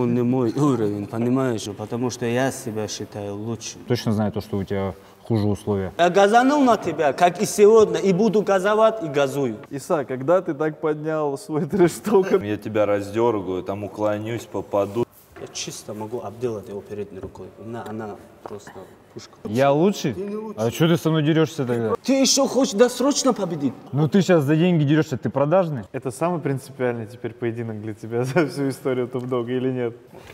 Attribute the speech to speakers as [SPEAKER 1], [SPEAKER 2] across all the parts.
[SPEAKER 1] он не мой уровень, понимаешь? Потому что я себя считаю лучше.
[SPEAKER 2] Точно знаю то, что у тебя хуже условия.
[SPEAKER 1] Я газанул на тебя, как и сегодня, и буду газовать, и газую.
[SPEAKER 3] Иса, когда ты так поднял свой трэш-ток?
[SPEAKER 4] Я тебя раздергаю, там уклонюсь, попаду.
[SPEAKER 1] Я чисто могу обделать его передней рукой. Она просто пушка.
[SPEAKER 2] Я лучше? А что ты со мной дерешься тогда?
[SPEAKER 1] Ты еще хочешь досрочно победить?
[SPEAKER 2] Ну ты сейчас за деньги дерешься, ты продажный?
[SPEAKER 3] Это самый принципиальный теперь поединок для тебя за всю историю топ-дога или нет?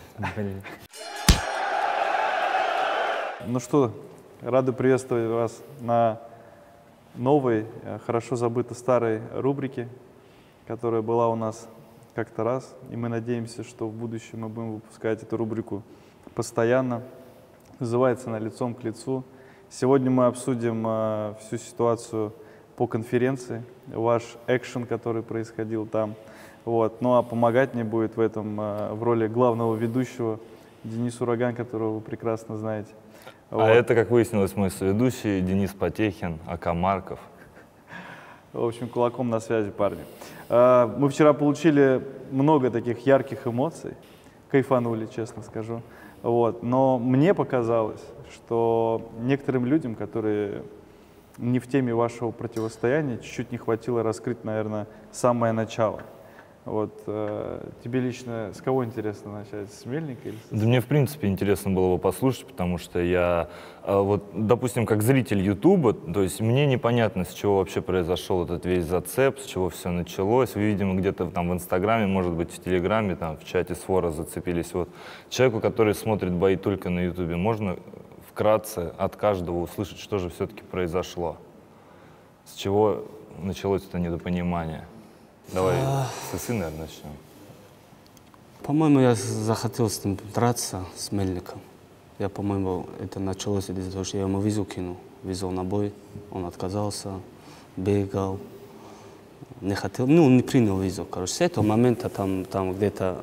[SPEAKER 3] Ну что, рады приветствовать вас на новой, хорошо забытой старой рубрике, которая была у нас как-то раз. И мы надеемся, что в будущем мы будем выпускать эту рубрику постоянно. Называется она «Лицом к лицу». Сегодня мы обсудим всю ситуацию по конференции, ваш экшен, который происходил там. Вот. Ну а помогать мне будет в этом в роли главного ведущего Денис Ураган, которого вы прекрасно знаете.
[SPEAKER 4] А это, как выяснилось, мой соведущий Денис Потехин, АК Марков.
[SPEAKER 3] В общем, кулаком на связи, парни. Мы вчера получили много таких ярких эмоций, кайфанули, честно скажу. Вот. Но мне показалось, что некоторым людям, которые не в теме вашего противостояния, чуть-чуть не хватило раскрыть, наверное, самое начало. Вот, тебе лично с кого интересно начать, с Мельника или
[SPEAKER 4] Да мне, в принципе, интересно было бы послушать, потому что я, вот, допустим, как зритель Ютуба, то есть мне непонятно, с чего вообще произошел этот весь зацеп, с чего все началось. Вы, видимо, где-то там в Инстаграме, может быть, в Телеграме, там, в чате Свора зацепились. Вот. Человеку, который смотрит бои только на Ютубе, можно вкратце от каждого услышать, что же все-таки произошло? С чего началось это недопонимание? Давай с Исы, наверное, начнем.
[SPEAKER 1] По-моему, я захотел с ним драться, с Мельником. Я, по-моему, это началось из-за того, что я ему визу кинул. Визу на бой, он отказался, бегал, не хотел, ну, не принял визу. Короче, с этого момента там где-то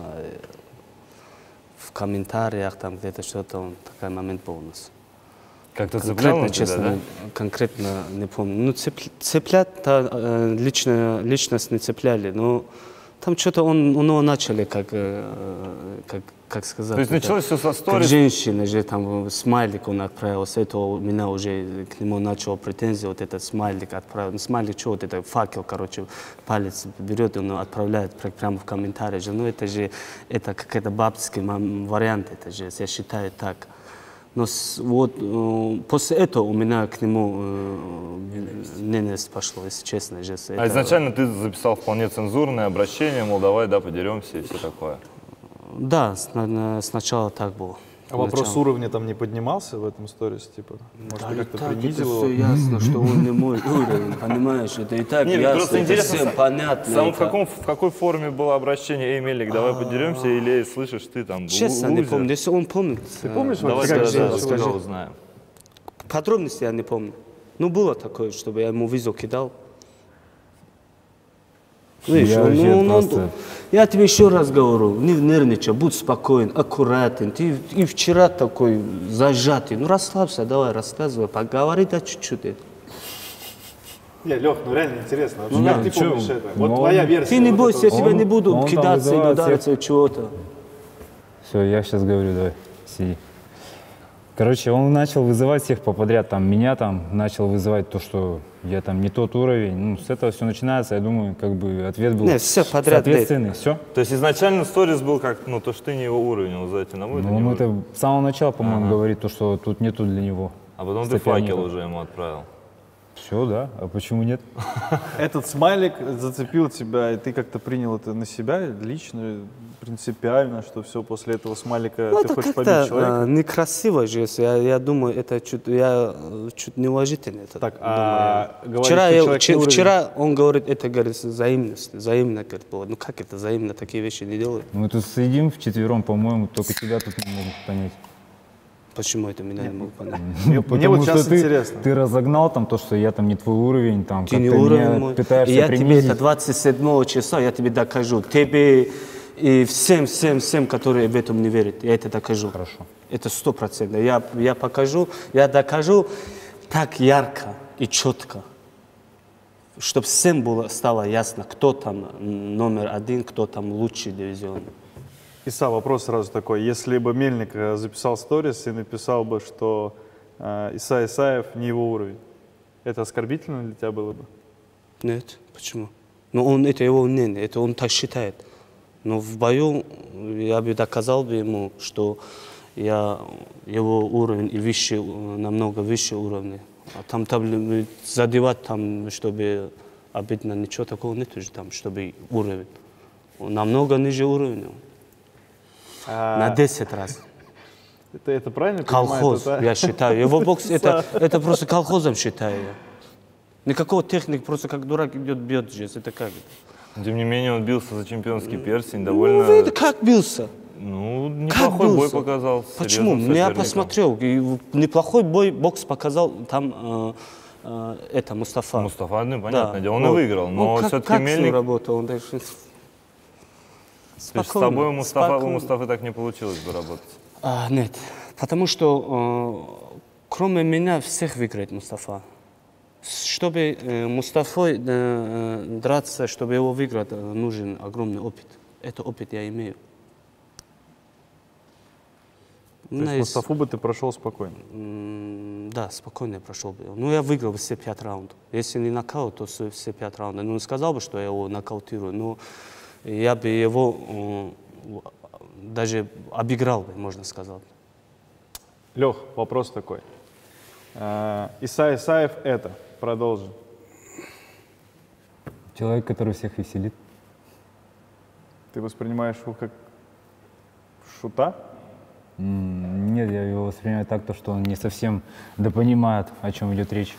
[SPEAKER 1] в комментариях, там где-то что-то, такой момент был у нас.
[SPEAKER 4] Как-то цеплял на тебя,
[SPEAKER 1] честно,
[SPEAKER 4] да?
[SPEAKER 1] конкретно не помню. Ну, цеплять-то личность не цепляли, но там что-то он начали, как сказать.
[SPEAKER 4] То есть началось все со сторис?
[SPEAKER 1] Как женщина же, там смайлик он отправил, с этого у меня уже к нему начал претензии, вот этот смайлик отправил. Ну, смайлик, что вот это, факел, короче, палец берет, он отправляет прямо в комментарии же. Ну, это какой-то бабский вариант, это же, я считаю так. Но вот после этого у меня к нему ненависть пошло, если честно.
[SPEAKER 4] А изначально ты записал вполне цензурное обращение, мол, давай, да, подеремся и все такое.
[SPEAKER 1] Да, сначала так было.
[SPEAKER 3] А вопрос уровня там не поднимался в этом сторис, типа? Может, ты как-то принизил его?
[SPEAKER 1] Это все ясно, что он не мой уровень, понимаешь? Это и так
[SPEAKER 4] Нет,
[SPEAKER 1] ясно,
[SPEAKER 4] просто
[SPEAKER 1] это
[SPEAKER 4] интересно,
[SPEAKER 1] всем понятно.
[SPEAKER 4] В какой форме было обращение? Эй, Мельник, давай подеремся, или слышишь, ты там
[SPEAKER 1] Честно, не помню, если он помнит.
[SPEAKER 3] Ты помнишь,
[SPEAKER 4] Давай,
[SPEAKER 3] как
[SPEAKER 4] расскажи, узнаем.
[SPEAKER 1] Подробности я не помню. Ну, было такое, чтобы я ему визу кидал. Видишь, я тебе еще раз говорю, не нервничай, будь спокоен, аккуратен. Ты и вчера такой зажатый. Ну, расслабься, давай, рассказывай, поговори, да, чуть-чуть.
[SPEAKER 3] Лех, ну реально интересно.
[SPEAKER 2] Ну,
[SPEAKER 3] как ты помнишь это? Вот твоя версия.
[SPEAKER 1] Ты не
[SPEAKER 3] вот
[SPEAKER 1] бойся, я
[SPEAKER 3] этого.
[SPEAKER 1] тебя не буду
[SPEAKER 2] он
[SPEAKER 1] кидаться или удариться чего-то.
[SPEAKER 2] Все, я сейчас говорю, давай, сиди. Короче, он начал вызывать всех поподряд, там, меня там начал вызывать то, что я там не тот уровень. Ну, с этого все начинается, я думаю, как бы ответ был
[SPEAKER 1] все подряд,
[SPEAKER 2] соответственный. Все.
[SPEAKER 4] То есть изначально сторис был как, ну, то, что ты не его уровень, он за на мой,
[SPEAKER 2] Ну, он это с самого начала, по-моему, говорит, то, что тут нету для него.
[SPEAKER 4] А потом ты
[SPEAKER 2] соперника.
[SPEAKER 4] факел уже ему отправил.
[SPEAKER 2] Все, да, а почему нет?
[SPEAKER 3] Этот смайлик зацепил тебя, и ты как-то принял это на себя лично, принципиально, что все, после этого смайлика ты хочешь побить человека?
[SPEAKER 1] Некрасиво же, я думаю, это чуть неуважительно.
[SPEAKER 3] Так,
[SPEAKER 1] Вчера он говорит, это, говорит, взаимно, говорит, было. Ну как это взаимно, такие вещи не делают?
[SPEAKER 2] Мы тут сидим вчетвером, по-моему, только тебя тут не могут понять.
[SPEAKER 1] Почему это меня не могу понять?
[SPEAKER 3] Мне вот сейчас интересно.
[SPEAKER 2] Ты разогнал там то, что я там не твой уровень, там
[SPEAKER 1] Ты не
[SPEAKER 2] как-то
[SPEAKER 1] уровень
[SPEAKER 2] меня
[SPEAKER 1] мой.
[SPEAKER 2] пытаешься
[SPEAKER 1] Я тебе
[SPEAKER 2] принизить.
[SPEAKER 1] это 27 числа, я тебе докажу. Тебе и всем, которые в этом не верят, я это докажу.
[SPEAKER 2] Хорошо.
[SPEAKER 1] Это 100%. Я покажу, я докажу так ярко и четко, чтобы всем стало ясно, кто там номер один, кто там лучший дивизион.
[SPEAKER 3] Иса, вопрос сразу такой. Если бы Мельник записал сторис и написал бы, что Иса Исаев не его уровень, это оскорбительно для тебя было бы?
[SPEAKER 1] Нет, почему? Но это его мнение, это он так считает. Но в бою я бы доказал бы ему, что его уровень и выше, намного выше уровня. А там задевать, там, чтобы обидно, ничего такого нет уже там, чтобы уровень. Он намного ниже уровня. На 10 раз.
[SPEAKER 3] Это правильно?
[SPEAKER 1] Колхоз,
[SPEAKER 3] понимаю,
[SPEAKER 1] я считаю. Его бокс, это просто колхозом считаю я. Никакого техники, просто как дурак идет, бьет здесь. Это как?
[SPEAKER 4] Тем не менее, он бился за чемпионский перстень довольно...
[SPEAKER 1] Ну, видно, как бился.
[SPEAKER 4] Ну, неплохой бой показал.
[SPEAKER 1] Почему? Я посмотрел, неплохой бой, бокс показал там это Мустафа.
[SPEAKER 4] Мустафа, ну, понятное
[SPEAKER 1] Да.
[SPEAKER 4] дело, он и выиграл, но все-таки Мельник...
[SPEAKER 1] работал, он даже...
[SPEAKER 4] То есть с тобой у Мустафы так не получилось бы работать?
[SPEAKER 1] Нет, потому что кроме меня всех выиграет Мустафа. Чтобы Мустафой драться, чтобы его выиграть, нужен огромный опыт. Это опыт я имею.
[SPEAKER 3] То есть Мустафу бы ты прошел спокойно?
[SPEAKER 1] Да, спокойно я прошел бы. Ну, я выиграл бы все 5 раундов. Если не нокаут, то все 5 раундов. Ну, не сказал бы, что я его нокаутирую, но я бы его даже обыграл бы, можно сказать.
[SPEAKER 3] Лех, вопрос такой. Иса Исаев это, продолжим.
[SPEAKER 2] Человек, который всех веселит.
[SPEAKER 3] Ты воспринимаешь его как шута?
[SPEAKER 2] Нет, я его воспринимаю так, то, что он не совсем допонимает, о чем идет речь.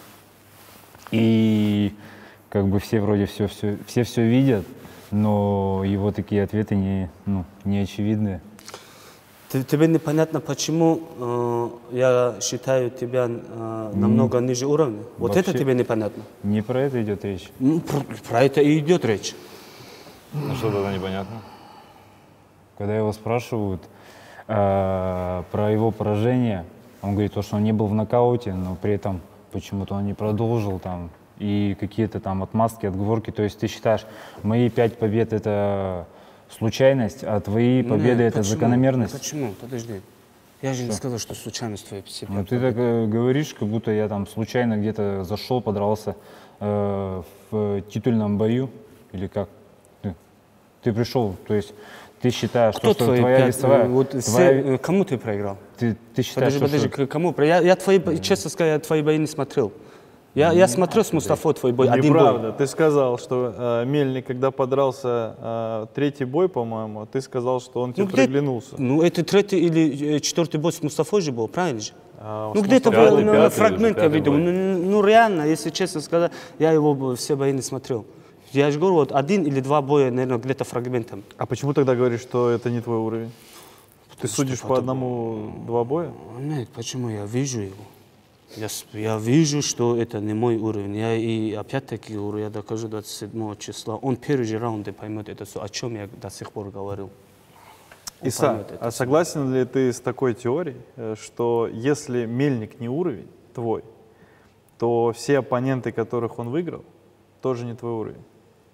[SPEAKER 2] И как бы все вроде все видят, но его такие ответы не очевидные.
[SPEAKER 1] Тебе непонятно, почему я считаю тебя намного ниже уровня? Вот
[SPEAKER 2] Вообще
[SPEAKER 1] это тебе непонятно?
[SPEAKER 2] Не про это идет речь.
[SPEAKER 1] Ну, про это и идет речь.
[SPEAKER 4] Ну что тогда непонятно?
[SPEAKER 2] Когда его спрашивают про его поражение, он говорит, что он не был в нокауте, но при этом почему-то он не продолжил там, и какие-то там отмазки, отговорки. То есть ты считаешь, мои 5 побед — это случайность, а твои победы — это закономерность?
[SPEAKER 1] Почему? Подожди. Я же не сказал, что случайность твои все.
[SPEAKER 2] Ну ты так говоришь, как будто я там случайно где-то зашел, подрался в титульном бою, или как? Ты пришел, то есть ты считаешь, что твоя весовая...
[SPEAKER 1] Кому ты проиграл?
[SPEAKER 2] Ты считаешь,
[SPEAKER 1] подожди, кому? Я твои, честно сказать, я твои бои не смотрел. Я смотрел с Мустафой твой бой, один бой.
[SPEAKER 3] Неправда. Ты сказал, что Мельник, когда подрался 3-й бой, по-моему, ты сказал, что он тебе приглянулся.
[SPEAKER 1] Ну, это 3-й или 4-й бой с Мустафой же был, правильно же?
[SPEAKER 3] Ну,
[SPEAKER 1] где-то на фрагменте я видел. Ну, реально, если честно сказать, я его все бои не смотрел. Я же говорю, вот 1 или 2 боя, наверное, где-то фрагментом.
[SPEAKER 3] А почему тогда говоришь, что это не твой уровень? Ты судишь по 1-2 боя?
[SPEAKER 1] Нет, почему? Я вижу его. Я вижу, что это не мой уровень. Я и опять-таки говорю, я докажу 27 числа. Он первый же раунд поймет это все, о чем я до сих пор говорил.
[SPEAKER 3] Иса, а согласен ли ты с такой теорией, что если Мельник не уровень твой, то все оппоненты, которых он выиграл, тоже не твой уровень?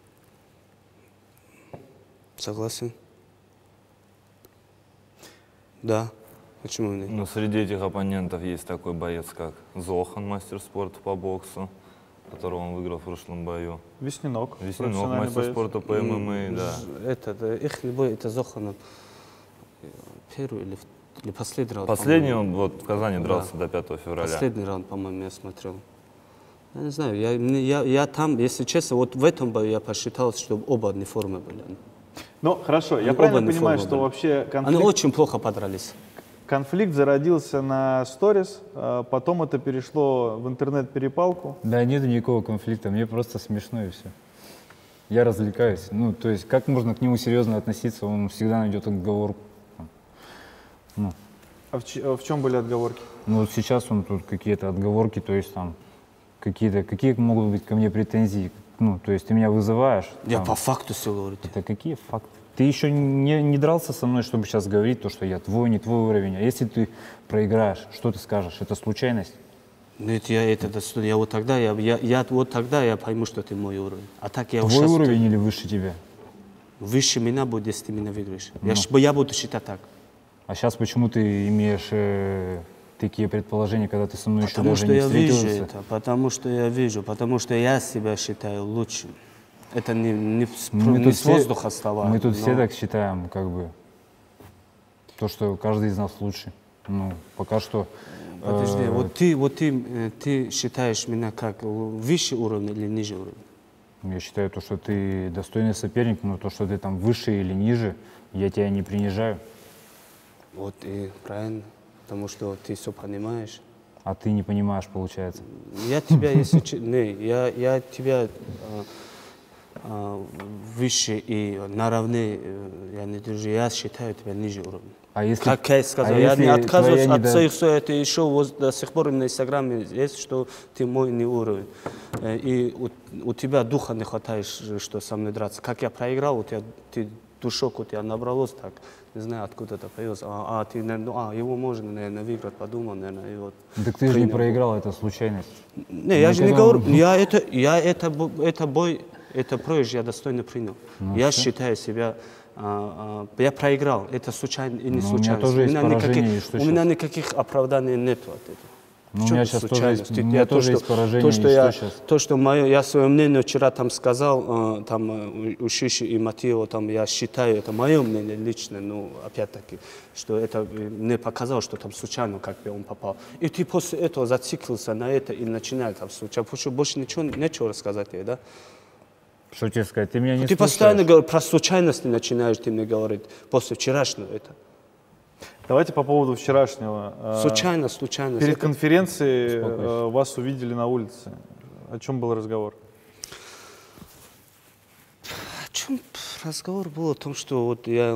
[SPEAKER 1] Согласен. Да. Почему нет?
[SPEAKER 4] Ну, среди этих оппонентов есть такой боец, как Зохан, мастер спорта по боксу, которого он выиграл в прошлом бою.
[SPEAKER 3] Веснянок,
[SPEAKER 4] мастер
[SPEAKER 3] боец.
[SPEAKER 4] спорта по ММА, да.
[SPEAKER 1] Их бой, это Зохан. Первый или последний раунд?
[SPEAKER 4] Последний он вот в Казани дрался до 5 февраля.
[SPEAKER 1] Последний раунд, по-моему, я смотрел. Я не знаю, я там, если честно, вот в этом бою я посчитал, что оба не формы были.
[SPEAKER 3] Ну, хорошо, я правильно понимаю, что вообще
[SPEAKER 1] Они очень плохо подрались.
[SPEAKER 3] Конфликт зародился на сторис, потом это перешло в интернет-перепалку.
[SPEAKER 2] Да нет никакого конфликта, мне просто смешно и все. Я развлекаюсь. Ну, то есть, как можно к нему серьезно относиться, он всегда найдет отговорку. Ну.
[SPEAKER 3] А в чем были отговорки?
[SPEAKER 2] Ну, вот сейчас он тут какие-то отговорки, то есть там какие могут быть ко мне претензии? Ну, то есть ты меня вызываешь.
[SPEAKER 1] Я
[SPEAKER 2] там,
[SPEAKER 1] по факту все говорю.
[SPEAKER 2] Это какие факты? Ты еще не дрался со мной, чтобы сейчас говорить то, что я твой, не твой уровень. А если ты проиграешь, что ты скажешь? Это случайность?
[SPEAKER 1] Нет, я вот тогда я пойму, что ты мой уровень. А так я
[SPEAKER 2] твой уровень или выше тебя?
[SPEAKER 1] Выше меня будет, если ты меня выиграешь. Я буду считать так.
[SPEAKER 2] А сейчас почему ты имеешь такие предположения, когда ты со мной еще
[SPEAKER 1] Потому
[SPEAKER 2] даже
[SPEAKER 1] что
[SPEAKER 2] не
[SPEAKER 1] я вижу
[SPEAKER 2] встретился?
[SPEAKER 1] это, потому что я себя считаю лучшим. Это не с воздуха слова.
[SPEAKER 2] Мы тут все
[SPEAKER 1] но-
[SPEAKER 2] так считаем, как бы, то, что каждый из нас лучше. Ну, пока что...
[SPEAKER 1] Подожди, ты считаешь меня как выше уровня или ниже уровня?
[SPEAKER 2] Я считаю, то, что ты достойный соперник, но то, что ты там выше или ниже, я тебя не принижаю,
[SPEAKER 1] Вот и правильно, потому что ты все понимаешь.
[SPEAKER 2] а ты не понимаешь, получается.
[SPEAKER 1] Я тебя, если не, я тебя выше и наравне, я не держу, я считаю тебя ниже уровня.
[SPEAKER 2] А если,
[SPEAKER 1] Как я сказал,
[SPEAKER 2] а
[SPEAKER 1] я
[SPEAKER 2] если
[SPEAKER 1] не отказываюсь
[SPEAKER 2] твоя
[SPEAKER 1] от своих слов, это еще до сих пор на Инстаграме есть, что ты мой не уровень. И у тебя духа не хватает, что со мной драться. Как я проиграл, душок у тебя набралось так, не знаю, откуда это появилось. Ты, наверное, его можно, наверное, выиграть, подумал, наверное, и вот.
[SPEAKER 2] Так ты же не проиграл, это случайность.
[SPEAKER 1] Не, я же не говорю, это бой, это проигрыш, я достойно принял. Я считаю себя, я проиграл, это случайно и не случайно.
[SPEAKER 2] тоже есть поражение, и что
[SPEAKER 1] у меня никаких оправданий нет от этого.
[SPEAKER 2] Ну, у меня сейчас тоже есть поражение,
[SPEAKER 1] То, что я свое мнение вчера там сказал, там у Шиши и Матио, там я считаю, это мое мнение личное, но опять-таки, что это мне показалось, что там случайно как бы он попал. И ты после этого зациклился на это и начинает там случайно, потому что больше нечего рассказать тебе, да?
[SPEAKER 2] Что тебе сказать, ты меня не
[SPEAKER 1] Ты
[SPEAKER 2] слушаешь.
[SPEAKER 1] постоянно говоришь про случайности, начинаешь ты мне говорить после вчерашнего это.
[SPEAKER 3] Давайте по поводу вчерашнего.
[SPEAKER 1] Случайно.
[SPEAKER 3] Перед конференцией вас увидели на улице. О чем был разговор?
[SPEAKER 1] О чем разговор был? О том, что вот я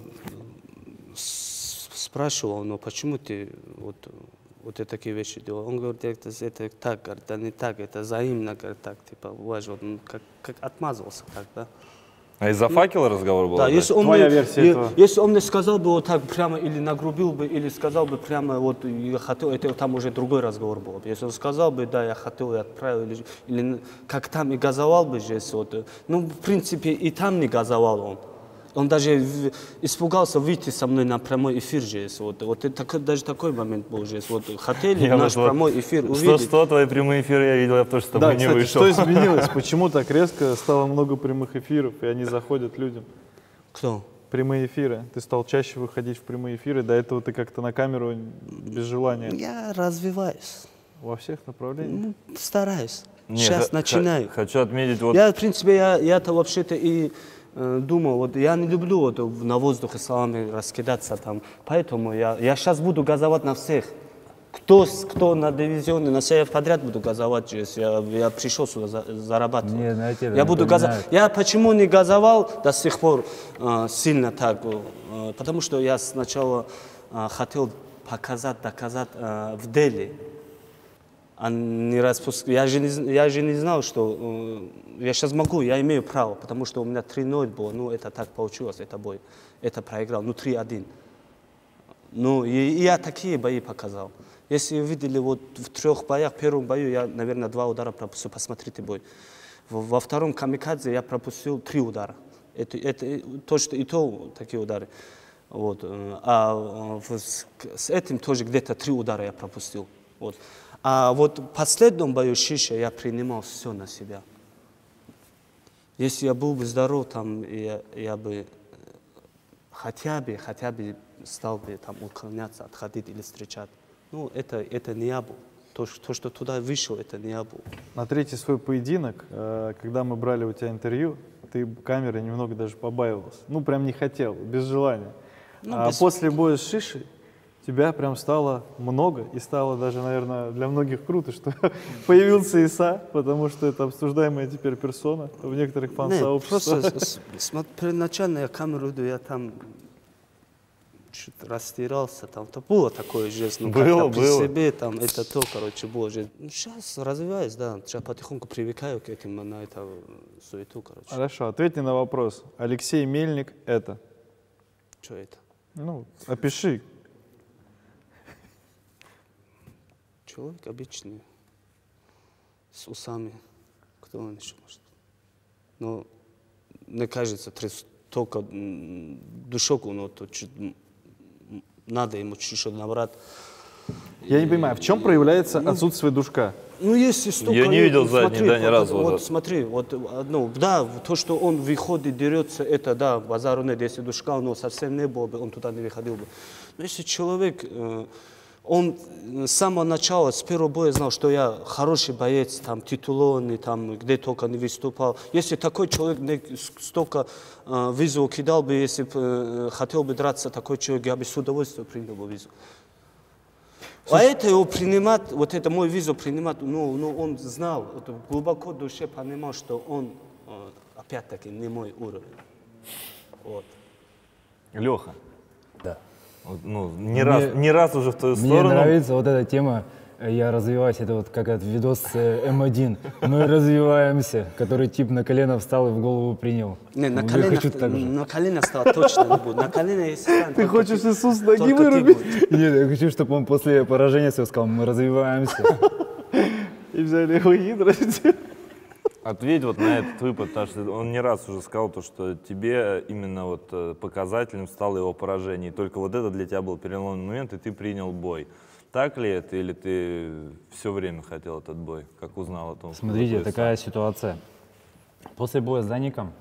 [SPEAKER 1] спрашивал, почему ты вот такие вещи делал. Он говорит, это так, говорит, да не так, это взаимно, говорит, так, типа, уважил, как отмазывался так, да.
[SPEAKER 4] А из-за факела разговор был?
[SPEAKER 1] Да, если он,
[SPEAKER 3] Твоя версия этого.
[SPEAKER 1] если он мне сказал бы вот так прямо, или нагрубил бы, или сказал бы прямо, вот я хотел, это там уже другой разговор был бы. Если он сказал бы, да, я хотел, я отправил, или как там и газовал бы же, вот, ну, в принципе, и там не газовал он. Он даже испугался выйти со мной на прямой эфир же, вот это даже такой момент был же, вот хотели наш прямой эфир увидеть.
[SPEAKER 4] Что твои прямые эфиры я видел, я тоже с тобой
[SPEAKER 3] Да,
[SPEAKER 4] не
[SPEAKER 3] кстати,
[SPEAKER 4] вышел.
[SPEAKER 3] что изменилось? Почему так резко стало много прямых эфиров, и они заходят людям?
[SPEAKER 1] Кто?
[SPEAKER 3] Прямые эфиры. Ты стал чаще выходить в прямые эфиры. До этого ты как-то на камеру без желания.
[SPEAKER 1] Я развиваюсь.
[SPEAKER 3] Во всех направлениях?
[SPEAKER 1] Ну, стараюсь.
[SPEAKER 4] Нет,
[SPEAKER 1] Сейчас начинаю.
[SPEAKER 4] Хочу отметить, вот
[SPEAKER 1] Я, в принципе, я-то вообще-то и думал, вот я не люблю вот на воздухе словами раскидаться там, поэтому я сейчас буду газовать на всех. Кто на дивизионе, на всех подряд буду газовать, если я пришел сюда зарабатывать.
[SPEAKER 2] Нет,
[SPEAKER 1] Я буду газовать. Я почему не газовал до сих пор сильно так? Потому что я сначала хотел доказать в Дели. Я же не знал, что я сейчас могу, я имею право, потому что у меня 3-0 было, ну это так получилось, это бой, это проиграл, ну 3-1. Ну и я такие бои показал. Если вы видели вот в 3 боях, в первом бою я, наверное, 2 удара пропустил, посмотрите бой. Во втором камикадзе я пропустил 3 удара. Это то, что и то такие удары. Вот. А с этим тоже где-то 3 удара я пропустил. Вот. А вот в последнем бою Шиша я принимал все на себя. Если я был бы здоров, там, я бы хотя бы стал бы там уклоняться, отходить или встречать. Ну, это не я был. То, что туда вышел, это не я был.
[SPEAKER 3] На третий свой поединок, когда мы брали у тебя интервью, ты камеры немного даже побаивался. Ну, прям не хотел, без желания. После боя с Шишей тебя прям стало много, и стало даже, наверное, для многих круто, что появился Иса, потому что это обсуждаемая теперь персона в некоторых фан-сообществах.
[SPEAKER 1] Просто первоначально я камеру иду, я там чуть растирался, там то было такое жест, ну как-то при себе, там это то, короче, было жест. Ну, сейчас развиваюсь, да, сейчас потихоньку привыкаю к этим, на это суету, короче.
[SPEAKER 3] Хорошо, ответь мне на вопрос. Алексей Мельник — это?
[SPEAKER 1] Что это?
[SPEAKER 3] Ну, опиши.
[SPEAKER 1] Человек обычный, с усами, кто он еще может быть. Но мне кажется, только душок, но надо ему чуть-чуть набрать.
[SPEAKER 3] Я не понимаю, в чем проявляется отсутствие душка?
[SPEAKER 1] Ну, если столько...
[SPEAKER 4] Я не видел задний, да, ни разу.
[SPEAKER 1] Вот смотри, вот одно, да, то, что он выходит, дерется, это, да, базару нет, если душка, но совсем не было бы, он туда не выходил бы. Но если человек, он с самого начала, с первого боя знал, что я хороший боец, там, титулованный, там, где только не выступал. Если такой человек не столько визу кидал бы, если бы хотел бы драться, такой человек, я бы с удовольствием принял бы визу. А это его принимать, вот это мой визу принимать, ну он знал, вот, глубоко в душе понимал, что он, опять-таки, не мой уровень. Вот.
[SPEAKER 4] Леха.
[SPEAKER 2] Да.
[SPEAKER 4] Вот, ну, не раз уже в твою
[SPEAKER 2] Мне
[SPEAKER 4] сторону.
[SPEAKER 2] нравится вот эта тема, я развиваюсь, это вот как этот видос М1, мы развиваемся, который тип на колено встал и в голову принял.
[SPEAKER 1] Не, на
[SPEAKER 2] Я
[SPEAKER 1] колено,
[SPEAKER 2] хочу так же.
[SPEAKER 1] на колено стало точно не будет. На колено, если станет,
[SPEAKER 3] Ты
[SPEAKER 1] только
[SPEAKER 3] хочешь Иисус ноги
[SPEAKER 1] только ты
[SPEAKER 3] вырубить?
[SPEAKER 1] будешь.
[SPEAKER 2] Нет, я хочу, чтобы он после поражения все сказал, мы развиваемся.
[SPEAKER 3] И взяли его гидро.
[SPEAKER 4] Ответь вот на этот выпад, потому что он не раз уже сказал, то, что тебе именно вот показателем стало его поражение. И только вот это для тебя был переломный момент, и ты принял бой. Так ли это, или ты все время хотел этот бой, как узнал о том? что
[SPEAKER 2] Смотрите,
[SPEAKER 4] такое
[SPEAKER 2] такая ситуация. После боя с Даником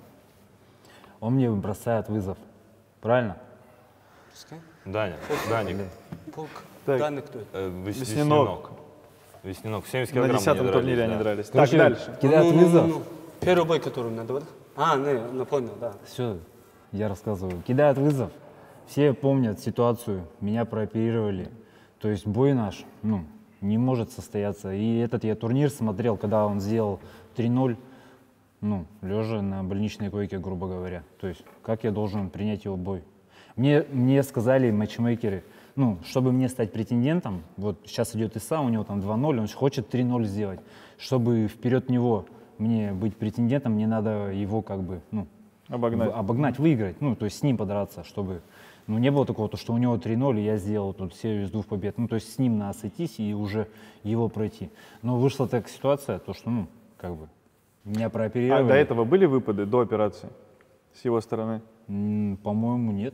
[SPEAKER 2] он мне бросает вызов. Правильно?
[SPEAKER 1] Пускай.
[SPEAKER 4] Даня, Даник,
[SPEAKER 1] Полк.
[SPEAKER 3] Так.
[SPEAKER 1] Данный кто это?
[SPEAKER 3] Веснянок.
[SPEAKER 4] Веснянок, 70
[SPEAKER 3] На
[SPEAKER 4] килограмм
[SPEAKER 3] 10-м турнире они
[SPEAKER 4] да.
[SPEAKER 3] дрались. Так,
[SPEAKER 2] Короче,
[SPEAKER 3] дальше.
[SPEAKER 2] кидает вызов.
[SPEAKER 1] Первый бой, который надо, да? А, не, понял, да.
[SPEAKER 2] Все, я рассказываю. Кидает вызов. Все помнят ситуацию. Меня прооперировали. То есть бой наш, ну, не может состояться. И этот я турнир смотрел, когда он сделал 3-0, ну, лежа на больничной койке, грубо говоря. То есть как я должен принять его бой? Мне сказали матчмейкеры, ну, чтобы мне стать претендентом, вот сейчас идет ИСА, у него там 2-0, он хочет 3-0 сделать. Чтобы вперед него мне быть претендентом, мне надо его как бы, ну, обогнать, выиграть, ну, то есть с ним подраться, чтобы, ну, не было такого, то, что у него 3-0, и я сделал тут серию из 2 побед, ну, то есть с ним надо сойтись и уже его пройти. Но вышла такая ситуация, то, что, ну, как бы, меня прооперировали.
[SPEAKER 3] А до этого были выпады, до операции, с его стороны?
[SPEAKER 2] По-моему, нет.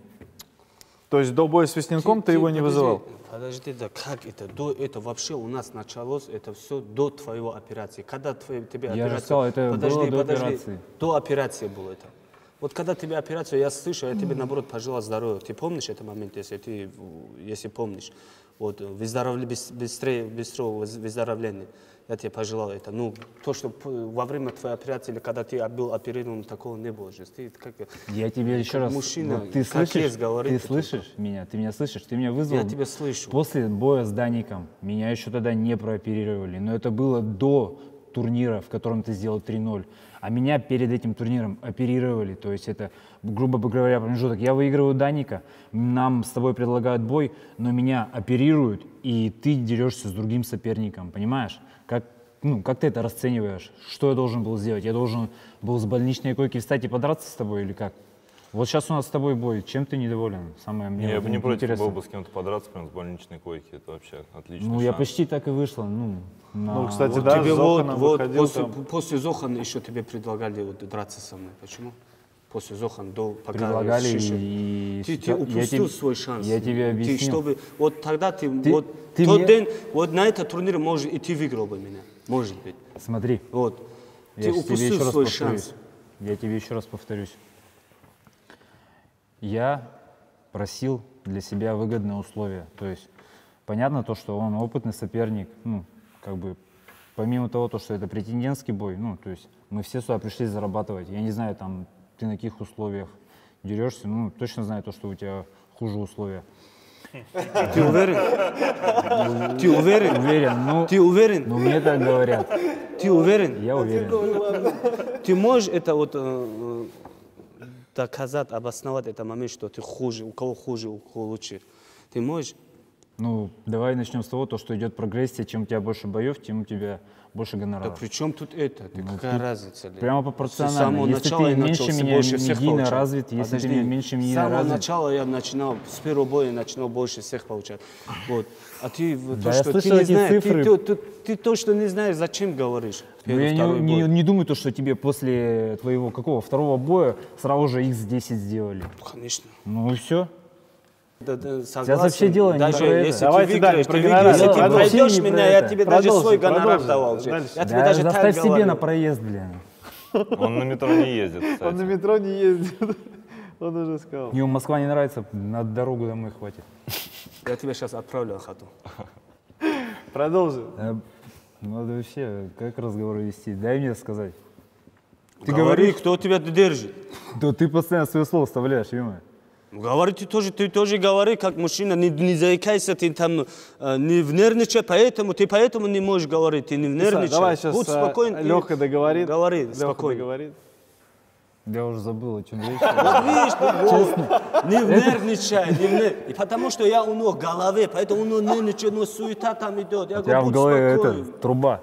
[SPEAKER 3] То есть до боя с Веснянком ты его не вызывал?
[SPEAKER 1] Подожди, да как это? Это вообще у нас началось, это все до твоего операции. Когда тебе операция...
[SPEAKER 2] Я же сказал, это было до операции.
[SPEAKER 1] До операции было это. Вот когда тебе операцию, я слышу, я тебе наоборот пожелал здоровья. Ты помнишь этот момент, если помнишь? Вот, быстрого выздоровления. Я тебе пожелал это. Ну, то, что во время твоей операции, или когда ты был оперирован, такого не было же. Ты как,
[SPEAKER 2] Я тебе еще раз...
[SPEAKER 1] мужчина,
[SPEAKER 2] вот ты
[SPEAKER 1] как
[SPEAKER 2] слышишь?
[SPEAKER 1] есть говорить,
[SPEAKER 2] Ты слышишь меня? Ты меня слышишь? Ты меня вызвал?
[SPEAKER 1] Я тебя слышу.
[SPEAKER 2] После боя с Даником меня еще тогда не прооперировали, но это было до турнира, в котором ты сделал 3-0. А меня перед этим турниром оперировали, то есть это, грубо говоря, промежуток. Я выигрываю Даника, нам с тобой предлагают бой, но меня оперируют, и ты дерешься с другим соперником, понимаешь? Как ты это расцениваешь? Что я должен был сделать? Я должен был с больничной койки встать и подраться с тобой или как? Вот сейчас у нас с тобой бой. Чем ты недоволен? Самое мне
[SPEAKER 4] Я бы не против
[SPEAKER 2] интересно.
[SPEAKER 4] был бы с кем-то подраться прям с больничной койки. Это вообще отлично.
[SPEAKER 2] Ну, я почти так и вышла.
[SPEAKER 3] Ну, кстати,
[SPEAKER 1] Вот
[SPEAKER 3] да,
[SPEAKER 1] тебе
[SPEAKER 3] с Зоханом выходил
[SPEAKER 1] после Зохана еще тебе предлагали вот драться со мной. Почему? После Зохана пока
[SPEAKER 2] предлагали
[SPEAKER 1] шише.
[SPEAKER 2] и...
[SPEAKER 1] Ты упустил свой шанс.
[SPEAKER 2] Я тебе объясню.
[SPEAKER 1] Вот тогда ты
[SPEAKER 2] ты
[SPEAKER 1] тот
[SPEAKER 2] мне-
[SPEAKER 1] день, вот на этот турнир, может, и ты выиграл бы меня. Может быть.
[SPEAKER 2] Смотри,
[SPEAKER 1] Вот.
[SPEAKER 2] я
[SPEAKER 1] Ты
[SPEAKER 2] тебе
[SPEAKER 1] упустил
[SPEAKER 2] еще раз
[SPEAKER 1] свой
[SPEAKER 2] повторюсь.
[SPEAKER 1] шанс.
[SPEAKER 2] Я тебе еще раз повторюсь. Я просил для себя выгодные условия. То есть понятно то, что он опытный соперник, ну, как бы, помимо того, то, что это претендентский бой, ну, то есть мы все сюда пришли зарабатывать. Я не знаю, там, ты на каких условиях дерешься, ну, точно знаю то, что у тебя хуже условия.
[SPEAKER 1] Ты уверен? Ты уверен?
[SPEAKER 2] Уверен, ну,
[SPEAKER 1] Ты уверен?
[SPEAKER 2] ну, мне так говорят.
[SPEAKER 1] Ты уверен?
[SPEAKER 2] Я уверен.
[SPEAKER 1] Ты можешь это вот доказать, обосновать этот момент, что ты хуже, у кого хуже, у кого лучше? Ты можешь?
[SPEAKER 2] Ну, давай начнем с того, то, что идет прогрессия. Чем у тебя больше боев, тем у тебя больше
[SPEAKER 1] Да
[SPEAKER 2] гонораров.
[SPEAKER 1] при чем тут это? Какая разница?
[SPEAKER 2] Прямо
[SPEAKER 1] С
[SPEAKER 2] пропорционально.
[SPEAKER 1] самого
[SPEAKER 2] Если
[SPEAKER 1] начала
[SPEAKER 2] ты
[SPEAKER 1] я
[SPEAKER 2] меньше
[SPEAKER 1] начал
[SPEAKER 2] меня
[SPEAKER 1] больше всех
[SPEAKER 2] медийно
[SPEAKER 1] получать.
[SPEAKER 2] развит, если ты
[SPEAKER 1] Подожди.
[SPEAKER 2] меня меньше
[SPEAKER 1] С
[SPEAKER 2] медийно
[SPEAKER 1] самого
[SPEAKER 2] развит...
[SPEAKER 1] начала я начинал, с первого боя начинал больше всех получать. Вот. А ты
[SPEAKER 2] Да,
[SPEAKER 1] то,
[SPEAKER 2] я
[SPEAKER 1] что ты
[SPEAKER 2] слышал
[SPEAKER 1] не
[SPEAKER 2] эти
[SPEAKER 1] знаешь,
[SPEAKER 2] цифры.
[SPEAKER 1] ты то, что не знаешь, зачем говоришь?
[SPEAKER 2] Ну,
[SPEAKER 1] Первый,
[SPEAKER 2] я
[SPEAKER 1] второй бой.
[SPEAKER 2] не думаю, то, что тебе после твоего какого второго боя сразу же X10 сделали.
[SPEAKER 1] Конечно.
[SPEAKER 2] Ну и все.
[SPEAKER 1] Да,
[SPEAKER 2] Сейчас вообще дело не
[SPEAKER 1] даже
[SPEAKER 2] про это.
[SPEAKER 1] если
[SPEAKER 3] Давайте
[SPEAKER 1] ты
[SPEAKER 3] далее,
[SPEAKER 1] выиграешь,
[SPEAKER 3] про
[SPEAKER 1] ты
[SPEAKER 3] гонорар.
[SPEAKER 1] выиграешь, если ты
[SPEAKER 3] Продолжим.
[SPEAKER 1] пройдешь
[SPEAKER 2] Не про
[SPEAKER 1] меня, я
[SPEAKER 2] это.
[SPEAKER 1] тебе даже свой гонорар
[SPEAKER 3] Продолжим.
[SPEAKER 1] давал.
[SPEAKER 3] Дальше.
[SPEAKER 1] Я тебе
[SPEAKER 2] Да,
[SPEAKER 1] даже так
[SPEAKER 2] заставь себе
[SPEAKER 1] говорил.
[SPEAKER 2] на проезд, блин.
[SPEAKER 4] Он на метро не ездит,
[SPEAKER 3] Он на
[SPEAKER 4] кстати.
[SPEAKER 3] метро не ездит. Он уже сказал.
[SPEAKER 2] Ему Москва не нравится, на дорогу домой хватит.
[SPEAKER 1] Я тебя сейчас отправлю на хату.
[SPEAKER 3] Продолжим.
[SPEAKER 2] Надо вообще, как разговоры вести? Дай мне сказать. Ты
[SPEAKER 1] Говори,
[SPEAKER 2] говоришь,
[SPEAKER 1] кто тебя держит.
[SPEAKER 2] да ты постоянно свое слово вставляешь, ё-моё.
[SPEAKER 1] Говори, ты тоже говори, как мужчина, не заикайся, ты там не нервничай, поэтому не можешь говорить, ты не нервничай.
[SPEAKER 3] Давай сейчас
[SPEAKER 1] Будь спокоен.
[SPEAKER 3] Леха договорит.
[SPEAKER 1] Говори,
[SPEAKER 3] Леха
[SPEAKER 1] спокойно.
[SPEAKER 3] договорит.
[SPEAKER 2] Я уже забыл, о чем речь.
[SPEAKER 1] Вот видишь, не нервничай, И потому что я у него в голове, поэтому у него нервничает, у него суета там идет. Я
[SPEAKER 2] У тебя
[SPEAKER 1] говорю,
[SPEAKER 2] в
[SPEAKER 1] будь
[SPEAKER 2] голове
[SPEAKER 1] спокоен.
[SPEAKER 2] это, труба.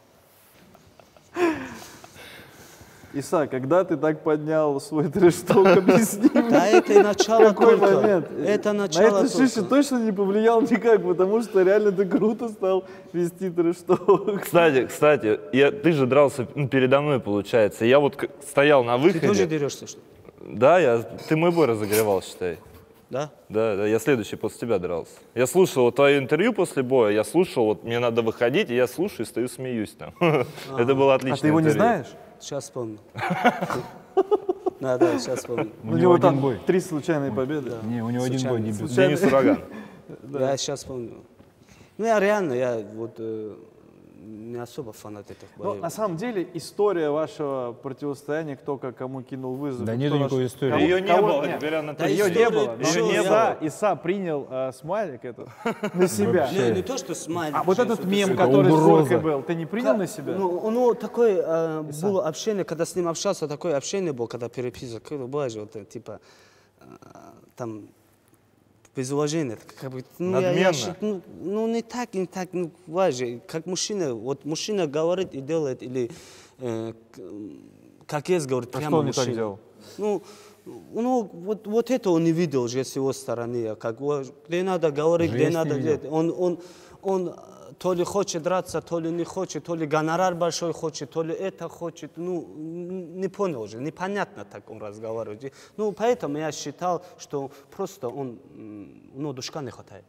[SPEAKER 3] Иса, когда ты так поднял свой трэш-ток, объясни мне.
[SPEAKER 1] Да это и начало
[SPEAKER 3] Какой
[SPEAKER 1] только.
[SPEAKER 3] момент?
[SPEAKER 1] Это
[SPEAKER 3] На
[SPEAKER 1] начало
[SPEAKER 3] это Шиши
[SPEAKER 1] только.
[SPEAKER 3] точно не повлиял никак, потому что реально ты круто стал вести трэш-ток.
[SPEAKER 4] Кстати, ты же дрался передо мной, получается. Я вот стоял на
[SPEAKER 1] Ты
[SPEAKER 4] выходе.
[SPEAKER 1] тоже дерешься, что ли?
[SPEAKER 4] Да, ты мой бой разогревал, считай.
[SPEAKER 1] Да?
[SPEAKER 4] Да, я следующий после тебя дрался. Я слушал вот твое интервью после боя, я слушал, вот мне надо выходить, и я слушаю, стою, смеюсь там. Это было отлично.
[SPEAKER 3] А ты его не знаешь?
[SPEAKER 1] Сейчас вспомню. Да, сейчас вспомню.
[SPEAKER 3] У него
[SPEAKER 2] один
[SPEAKER 3] там
[SPEAKER 2] бой.
[SPEAKER 3] 3 случайные победы.
[SPEAKER 2] Не, у него один бой дебют.
[SPEAKER 4] Денис Ураган.
[SPEAKER 1] Я сейчас помню. Ну, я реально, я вот не особо фанат этих
[SPEAKER 3] Но
[SPEAKER 1] боев.
[SPEAKER 3] на самом деле история вашего противостояния, кто как кому кинул вызов.
[SPEAKER 2] Да
[SPEAKER 3] кто
[SPEAKER 2] нету
[SPEAKER 3] наш-
[SPEAKER 2] никакой истории.
[SPEAKER 3] кого-
[SPEAKER 4] Ее не
[SPEAKER 3] кого-
[SPEAKER 4] было,
[SPEAKER 3] нет,
[SPEAKER 4] теперь она
[SPEAKER 1] Да
[SPEAKER 3] Ее
[SPEAKER 1] история,
[SPEAKER 3] не было. Но
[SPEAKER 1] чё, я-
[SPEAKER 3] Иса принял смайлик этот на себя.
[SPEAKER 1] Не то, что смайлик.
[SPEAKER 3] А вот
[SPEAKER 1] сейчас,
[SPEAKER 3] этот мем,
[SPEAKER 2] это
[SPEAKER 3] который с
[SPEAKER 2] угроза.
[SPEAKER 3] Зоркой был, ты не принял на себя?
[SPEAKER 1] Ну, такое было общение, когда с ним общался, такое общение было, когда переписок, было же, вот, типа, там, без уважения, как бы,
[SPEAKER 4] Надменно.
[SPEAKER 1] ну, не так, ну, важно, как мужчина, вот мужчина говорит и делает, или, как есть, говорит,
[SPEAKER 3] А
[SPEAKER 1] прямо
[SPEAKER 3] что он не так
[SPEAKER 1] мужчина.
[SPEAKER 3] делал?
[SPEAKER 1] Ну, вот это он не видел же с его стороны, как, где надо говорить, где
[SPEAKER 2] Жесть не
[SPEAKER 1] надо
[SPEAKER 2] видел.
[SPEAKER 1] делать. Он то ли хочет драться, то ли не хочет, то ли гонорар большой хочет, то ли это хочет. Ну, не понял же, непонятно так он разговаривает. Ну, поэтому я считал, что просто душка не хватает.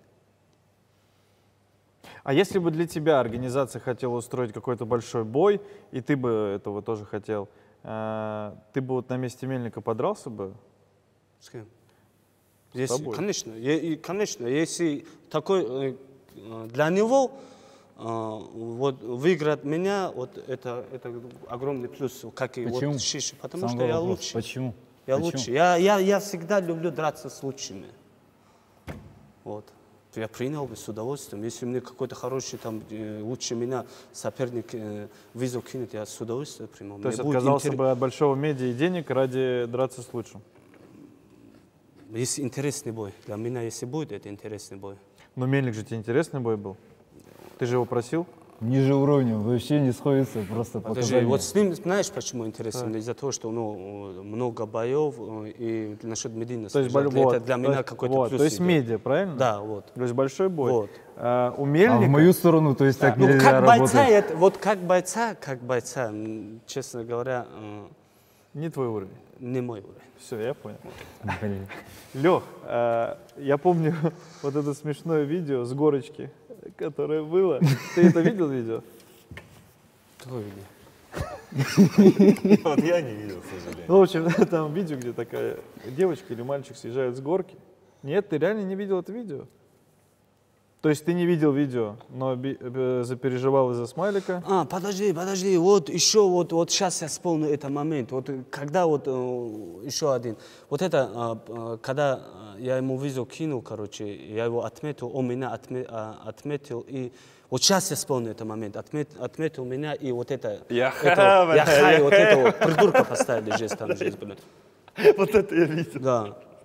[SPEAKER 3] А если бы для тебя организация хотела устроить какой-то большой бой, и ты бы этого тоже хотел, ты бы вот на месте Мельника подрался бы?
[SPEAKER 1] С кем? Если,
[SPEAKER 3] тобой.
[SPEAKER 1] конечно, если такой для него вот выиграть меня, вот это огромный плюс, как и
[SPEAKER 2] Почему?
[SPEAKER 1] вот Шиши, потому
[SPEAKER 2] Сам
[SPEAKER 1] что я
[SPEAKER 2] вопрос.
[SPEAKER 1] лучше.
[SPEAKER 2] Почему?
[SPEAKER 1] Я
[SPEAKER 2] Почему?
[SPEAKER 1] лучше. Я всегда люблю драться с лучшими. Вот. Я принял бы с удовольствием. Если мне какой-то хороший, там, лучше меня соперник вызов кинет, я с удовольствием приму.
[SPEAKER 3] То есть
[SPEAKER 1] Мне будет
[SPEAKER 3] отказался бы от большого медиа и денег ради драться с лучшим?
[SPEAKER 1] Если интересный бой. Для меня, если будет, это интересный бой.
[SPEAKER 3] Но Мельник же тебе интересный бой был. Ты же его просил?
[SPEAKER 2] Ниже уровня, вообще не сходится, просто
[SPEAKER 1] Подожди,
[SPEAKER 2] показания.
[SPEAKER 1] вот с ним, знаешь, почему интересно? Из-за того, что много боев и насчет медийности.
[SPEAKER 3] То есть,
[SPEAKER 1] это для меня какой-то плюс.
[SPEAKER 3] То есть
[SPEAKER 1] идет.
[SPEAKER 3] медиа, правильно?
[SPEAKER 1] Да, вот.
[SPEAKER 3] То есть большой бой.
[SPEAKER 1] Вот.
[SPEAKER 3] У
[SPEAKER 2] А в
[SPEAKER 3] Мельника...
[SPEAKER 2] мою сторону, то есть так
[SPEAKER 1] Ну,
[SPEAKER 2] нельзя
[SPEAKER 1] как бойца,
[SPEAKER 2] работать.
[SPEAKER 1] вот как бойца, честно говоря,
[SPEAKER 3] Не твой уровень.
[SPEAKER 1] не мой уровень.
[SPEAKER 3] Все, я понял.
[SPEAKER 2] Блин.
[SPEAKER 3] Лех, я помню вот это смешное видео с горочки, которое было. Ты это видел видео?
[SPEAKER 1] Какое видео?
[SPEAKER 4] Вот я не видел, к сожалению.
[SPEAKER 3] Ну, в общем, там видео, где такая девочка или мальчик съезжают с горки. Нет, ты реально не видел это видео? То есть ты не видел видео, но запереживал из-за смайлика?
[SPEAKER 1] Подожди, вот еще вот сейчас я вспомню этот момент. Вот когда вот еще один. Вот это, когда я ему вызов кинул, короче, я его отметил, он меня отметил, и вот сейчас я вспомню этот момент. Отметил меня, и вот это...
[SPEAKER 4] Я
[SPEAKER 1] хай, вот этого придурка поставили жест там, жест, блин.
[SPEAKER 4] Вот это я видел.
[SPEAKER 1] Да.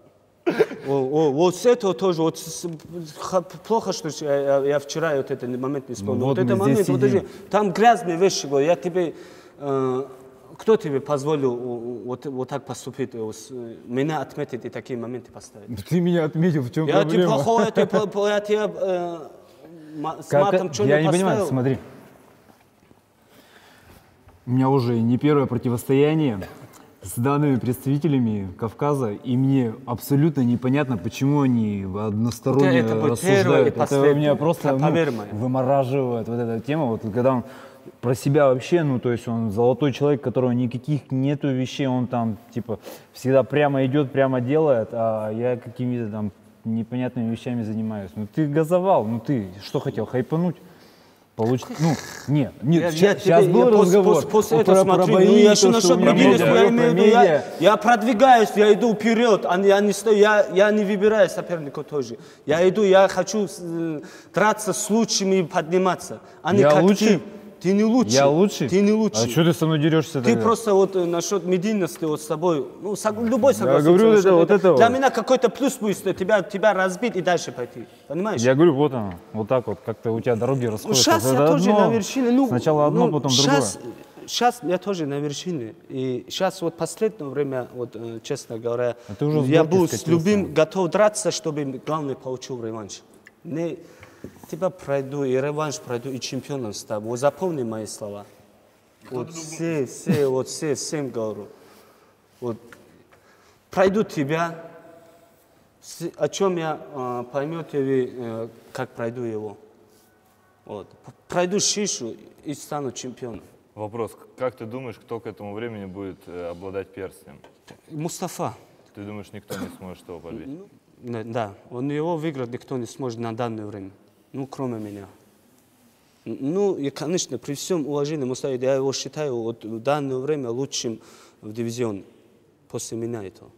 [SPEAKER 1] Вот с этого тоже, вот плохо, что я вчера вот этот момент не вспомнил.
[SPEAKER 2] Вот
[SPEAKER 1] вот этот момент,
[SPEAKER 2] сидим.
[SPEAKER 1] подожди, там грязные вещи были, я тебе, кто тебе позволил вот так поступить, меня отметить и такие моменты поставить?
[SPEAKER 2] Ты меня отметил, в чем
[SPEAKER 1] Я тебе
[SPEAKER 2] проблема?
[SPEAKER 1] плохого, я тебе с матом что
[SPEAKER 2] Я
[SPEAKER 1] не
[SPEAKER 2] не понимаю,
[SPEAKER 1] поставил?
[SPEAKER 2] смотри. У меня уже не первое противостояние с данными представителями Кавказа, и мне абсолютно непонятно, почему они односторонне
[SPEAKER 1] это будет первое и
[SPEAKER 2] рассуждают. Это
[SPEAKER 1] последнее.
[SPEAKER 2] меня просто
[SPEAKER 1] Поверь мне.
[SPEAKER 2] вымораживает вот эта тема. Вот когда он про себя вообще, ну то есть он золотой человек, у которого никаких нету вещей, он там типа всегда прямо идет, прямо делает, а я какими-то там непонятными вещами занимаюсь. Ну ты газовал, ну ты что хотел, хайпануть? Ну, нет, сейчас был разговор.
[SPEAKER 1] После этого смотрю, я еще насчет медийности, я имею в виду, я продвигаюсь, я иду вперед, я не стою, я не выбираю соперников тоже. Я иду, я хочу драться с лучшими и подниматься. А не
[SPEAKER 2] Я
[SPEAKER 1] как
[SPEAKER 2] лучший?
[SPEAKER 1] Ты не лучший.
[SPEAKER 2] Я лучший?
[SPEAKER 1] Ты не лучший.
[SPEAKER 2] А что ты со мной дерешься
[SPEAKER 1] Ты
[SPEAKER 2] тогда?
[SPEAKER 1] просто вот насчет медийности вот с тобой, ну, любой согласится.
[SPEAKER 2] говорю,
[SPEAKER 1] насчет
[SPEAKER 2] вот это
[SPEAKER 1] Для
[SPEAKER 2] вот.
[SPEAKER 1] меня какой-то плюс будет тебя разбить и дальше пойти. Понимаешь?
[SPEAKER 2] Я говорю, вот оно, вот так вот, как-то у тебя дороги расходятся.
[SPEAKER 1] Сейчас я
[SPEAKER 2] Это
[SPEAKER 1] тоже
[SPEAKER 2] одно,
[SPEAKER 1] на вершине. Ну,
[SPEAKER 2] сначала одно, потом другое.
[SPEAKER 1] Сейчас я тоже на вершине. И сейчас вот последнее время, вот, честно говоря,
[SPEAKER 2] А ты уже в
[SPEAKER 1] я
[SPEAKER 2] сборке
[SPEAKER 1] был с
[SPEAKER 2] скатился.
[SPEAKER 1] любым готов драться, чтобы главное получил реванш. Не, тебя пройду, и реванш пройду, и чемпионом стану. Вот запомни мои слова. Вот всем говорю. Вот, пройду тебя, о чем я поймете вы, как пройду его. Вот. Пройду шишу и стану чемпионом.
[SPEAKER 4] Вопрос, как ты думаешь, кто к этому времени будет обладать перстнем?
[SPEAKER 1] Мустафа.
[SPEAKER 4] Ты думаешь, никто не сможет его побить?
[SPEAKER 1] Да, он его выиграть никто не сможет на данное время. Ну, кроме меня. Ну, и, конечно, при всем уважении Мустафа, я его считаю вот, в данное время лучшим в дивизионе. После меня этого.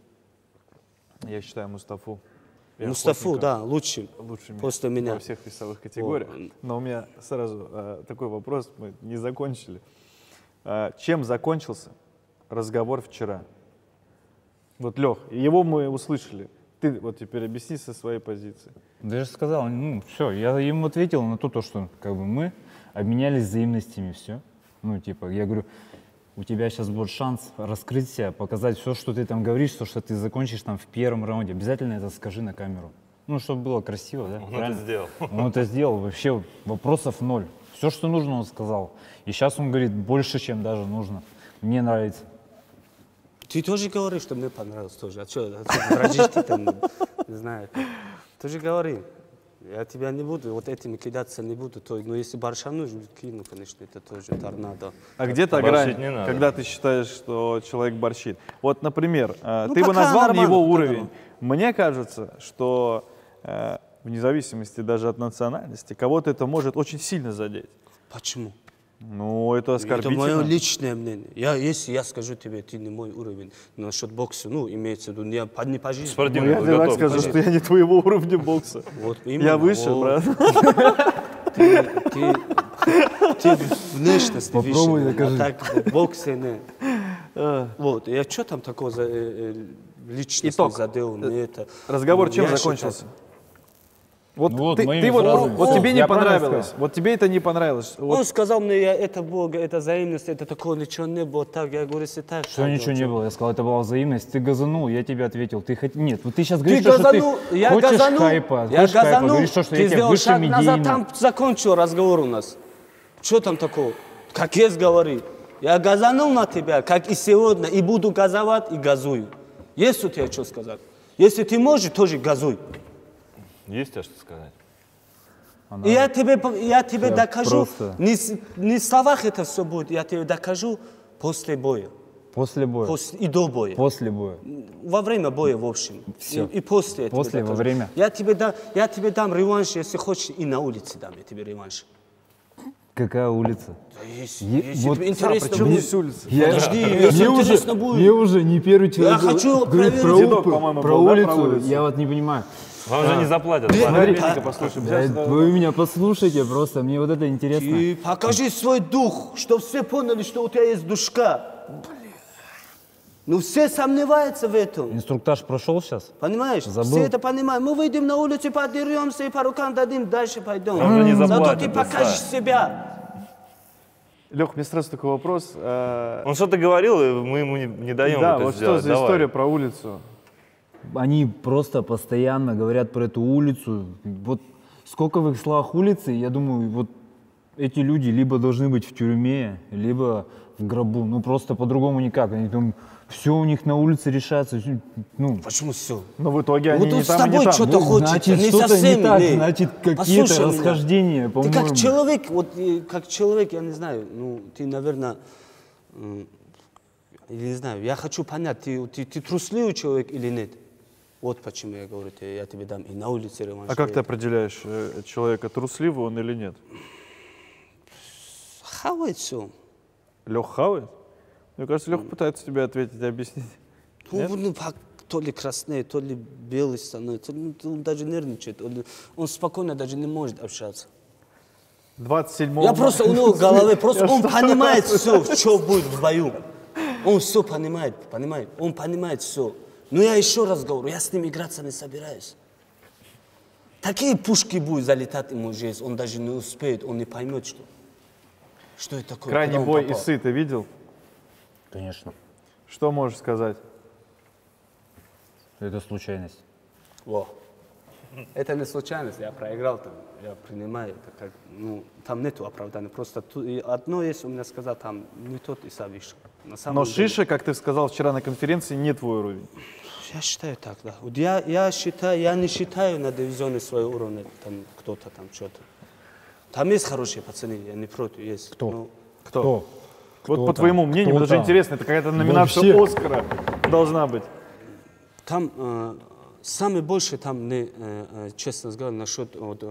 [SPEAKER 3] Я считаю Мустафу.
[SPEAKER 1] Мустафу, да, лучшим.
[SPEAKER 3] Лучшими
[SPEAKER 1] после меня.
[SPEAKER 3] во всех весовых категориях. Но у меня сразу такой вопрос, мы не закончили. Чем закончился разговор вчера? Вот, Лех, его мы услышали. Ты вот теперь объясни со своей позиции.
[SPEAKER 2] Да я же сказал, ну все, я ему ответил на то, что как бы мы обменялись взаимностями, все. Ну типа, я говорю, у тебя сейчас будет шанс раскрыть себя, показать все, что ты там говоришь, то, что ты закончишь там в первом раунде. Обязательно это скажи на камеру. Ну, чтобы было красиво, да?
[SPEAKER 4] Он это сделал.
[SPEAKER 2] Он это сделал, вообще вопросов ноль. Все, что нужно, он сказал. И сейчас он говорит больше, чем даже нужно. Мне нравится.
[SPEAKER 1] Ты тоже говоришь, что мне понравилось тоже. А что, дрожишь ты там, не знаю. Ты же говори. Я тебя не буду, вот этими кидаться не буду. Но если баршану кину, конечно, это тоже торнадо.
[SPEAKER 3] А где та
[SPEAKER 4] Борщить
[SPEAKER 3] грань,
[SPEAKER 4] не надо.
[SPEAKER 3] когда ты считаешь, что человек борщит? Вот, например,
[SPEAKER 1] Ну,
[SPEAKER 3] ты бы
[SPEAKER 1] пока
[SPEAKER 3] назвал
[SPEAKER 1] нормально,
[SPEAKER 3] его
[SPEAKER 1] пока
[SPEAKER 3] уровень.
[SPEAKER 1] нормально.
[SPEAKER 3] Мне кажется, что вне зависимости даже от национальности, кого-то это может очень сильно задеть.
[SPEAKER 1] Почему?
[SPEAKER 3] Ну, это
[SPEAKER 1] Это
[SPEAKER 3] оскорбительно.
[SPEAKER 1] мое личное мнение. Если я скажу тебе, ты не мой уровень, насчет бокса, ну, имеется в виду, я не по жизни.
[SPEAKER 4] Спортивная
[SPEAKER 3] Я тебе так
[SPEAKER 4] подготовка.
[SPEAKER 3] скажу, что я не твоего уровня бокса.
[SPEAKER 1] Вот именно,
[SPEAKER 3] Я выше,
[SPEAKER 1] вот.
[SPEAKER 3] брат.
[SPEAKER 1] Ты внешность
[SPEAKER 2] Попробуй
[SPEAKER 1] выше,
[SPEAKER 2] докажи.
[SPEAKER 1] а так в боксе не. Вот, я что там такого за личность
[SPEAKER 3] Итог.
[SPEAKER 1] задел? Мне это...
[SPEAKER 3] Разговор чем
[SPEAKER 1] Я
[SPEAKER 3] закончился?
[SPEAKER 1] считаю-
[SPEAKER 3] Вот,
[SPEAKER 2] Ну вот,
[SPEAKER 3] ты
[SPEAKER 2] моими
[SPEAKER 3] вот,
[SPEAKER 2] фразами.
[SPEAKER 3] вот тебе не
[SPEAKER 2] Я правильно
[SPEAKER 3] понравилось.
[SPEAKER 2] сказал?
[SPEAKER 3] Вот тебе это не понравилось. Вот
[SPEAKER 1] Он сказал мне, это Бог, это взаимность, это такого ничего не было. Так, я говорю, если так...
[SPEAKER 2] Что
[SPEAKER 1] так,
[SPEAKER 2] ничего не
[SPEAKER 1] вот.
[SPEAKER 2] было, я сказал, это была взаимность. Ты газанул, я тебе ответил. Нет, вот ты сейчас
[SPEAKER 1] Ты
[SPEAKER 2] говоришь, что
[SPEAKER 1] газанул,
[SPEAKER 2] ты
[SPEAKER 1] я
[SPEAKER 2] хочешь
[SPEAKER 1] газанул,
[SPEAKER 2] хайпа,
[SPEAKER 1] я
[SPEAKER 2] хочешь хайпа,
[SPEAKER 1] газанул,
[SPEAKER 2] говоришь, что
[SPEAKER 1] ты
[SPEAKER 2] я тебя
[SPEAKER 1] сделал
[SPEAKER 2] выше
[SPEAKER 1] шаг назад,
[SPEAKER 2] медийно.
[SPEAKER 1] там закончил разговор у нас. Что там такого? Как есть говори. Я газанул на тебя, как и сегодня, и буду газовать, и газую. Есть у тебя что сказать? Если ты можешь, тоже газуй.
[SPEAKER 4] Есть у тебя что сказать?
[SPEAKER 1] И я тебе докажу,
[SPEAKER 2] просто-
[SPEAKER 1] не в словах это все будет, я тебе докажу после боя.
[SPEAKER 2] После боя.
[SPEAKER 1] И до боя.
[SPEAKER 2] После боя.
[SPEAKER 1] Во время боя, в общем.
[SPEAKER 2] Всё.
[SPEAKER 1] И после этого.
[SPEAKER 2] После, во время.
[SPEAKER 1] Я тебе дам реванш, если хочешь, и на улице дам я тебе реванш.
[SPEAKER 2] Какая улица?
[SPEAKER 1] Если
[SPEAKER 2] вот
[SPEAKER 1] тебе интересно
[SPEAKER 3] причем
[SPEAKER 1] будет.
[SPEAKER 3] здесь улица?
[SPEAKER 1] Подожди, если интересно будет.
[SPEAKER 2] мне уже не первый человек
[SPEAKER 1] хочу
[SPEAKER 2] говорит
[SPEAKER 1] проверить.
[SPEAKER 3] Дедок, по-моему,
[SPEAKER 2] про
[SPEAKER 3] был, да,
[SPEAKER 2] улицу.
[SPEAKER 3] про улицу?
[SPEAKER 2] Я вот не понимаю.
[SPEAKER 4] Вам же не заплатят.
[SPEAKER 3] Современника послушаем.
[SPEAKER 2] Да,
[SPEAKER 3] Сейчас,
[SPEAKER 2] вы меня послушайте просто, мне вот это интересно.
[SPEAKER 1] И покажи свой дух, чтобы все поняли, что у тебя есть душка. Ну все сомневаются в этом.
[SPEAKER 2] Инструктаж прошел сейчас?
[SPEAKER 1] Понимаешь?
[SPEAKER 2] Забыл.
[SPEAKER 1] Все это понимают. Мы выйдем на улицу, подеремся и по рукам дадим, дальше пойдем.
[SPEAKER 4] Он же не
[SPEAKER 1] Зато
[SPEAKER 4] заплатит,
[SPEAKER 1] ты
[SPEAKER 4] да,
[SPEAKER 1] покажешь
[SPEAKER 4] Сань.
[SPEAKER 1] себя.
[SPEAKER 3] Лех, мне сразу такой вопрос.
[SPEAKER 4] Он что-то говорил, и мы ему не даем
[SPEAKER 3] Да,
[SPEAKER 4] это
[SPEAKER 3] вот
[SPEAKER 4] сделать.
[SPEAKER 3] что за
[SPEAKER 4] Давай.
[SPEAKER 3] история про улицу?
[SPEAKER 2] Они просто постоянно говорят про эту улицу. Вот сколько в их словах улицы, я думаю, вот эти люди либо должны быть в тюрьме, либо в гробу. Ну просто по-другому никак. Они там, все у них на улице решается. Ну,
[SPEAKER 1] Почему все?
[SPEAKER 3] Но в итоге они
[SPEAKER 1] Вот
[SPEAKER 3] не
[SPEAKER 1] он с
[SPEAKER 3] там и не
[SPEAKER 1] тобой
[SPEAKER 3] там.
[SPEAKER 1] что-то хочет,
[SPEAKER 2] значит,
[SPEAKER 1] не
[SPEAKER 2] что-то
[SPEAKER 1] совсем.
[SPEAKER 2] не так,
[SPEAKER 1] или-
[SPEAKER 2] значит, какие-то
[SPEAKER 1] Послушай меня.
[SPEAKER 2] расхождения,
[SPEAKER 1] Ты
[SPEAKER 2] по-моему.
[SPEAKER 1] как человек, вот как человек, я не знаю, ну ты, наверное, я не знаю, я хочу понять, ты трусливый человек или нет? Вот почему я говорю, я тебе дам и на улице реванш.
[SPEAKER 3] А как ты определяешь, человека трусливый он или нет?
[SPEAKER 1] Хавает все.
[SPEAKER 3] Лех хавает? Мне кажется, Лех пытается тебе ответить, объяснить.
[SPEAKER 1] Ну, то ли краснеет, то ли белый становится, он даже нервничает, он спокойно даже не может общаться.
[SPEAKER 3] 27
[SPEAKER 1] Я просто у него в голове, просто он понимает все, что будет в бою. Он все понимает, он понимает все. Но я еще раз говорю, я с ним играться не собираюсь. Такие пушки будут залетать ему здесь, он даже не успеет, он не поймет, что это такое.
[SPEAKER 3] Крайний
[SPEAKER 1] куда он
[SPEAKER 3] бой
[SPEAKER 1] попал.
[SPEAKER 3] Исы ты видел?
[SPEAKER 2] Конечно.
[SPEAKER 3] Что можешь сказать?
[SPEAKER 2] Это случайность.
[SPEAKER 1] Во. Это не случайность, я проиграл там, я принимаю это как, ну, там нету оправдания, просто одно есть у меня сказать, там не тот Иса вышел. На самом
[SPEAKER 3] Но
[SPEAKER 1] деле,
[SPEAKER 3] Шиша, как ты сказал вчера на конференции, не твой уровень.
[SPEAKER 1] я считаю так, да. Вот я считаю, я не считаю на дивизионе свой уровень, там кто-то там что-то. Там есть хорошие пацаны, я не против, есть.
[SPEAKER 2] Кто?
[SPEAKER 1] Ну,
[SPEAKER 3] Кто?
[SPEAKER 2] Кто?
[SPEAKER 3] Вот
[SPEAKER 2] Кто
[SPEAKER 3] по твоему мнению,
[SPEAKER 2] Кто
[SPEAKER 3] мне даже
[SPEAKER 2] там?
[SPEAKER 3] интересно, это какая-то номинация
[SPEAKER 2] Вообще.
[SPEAKER 3] Оскара должна быть.
[SPEAKER 1] там самое большее, там, честно говоря, насчет вот,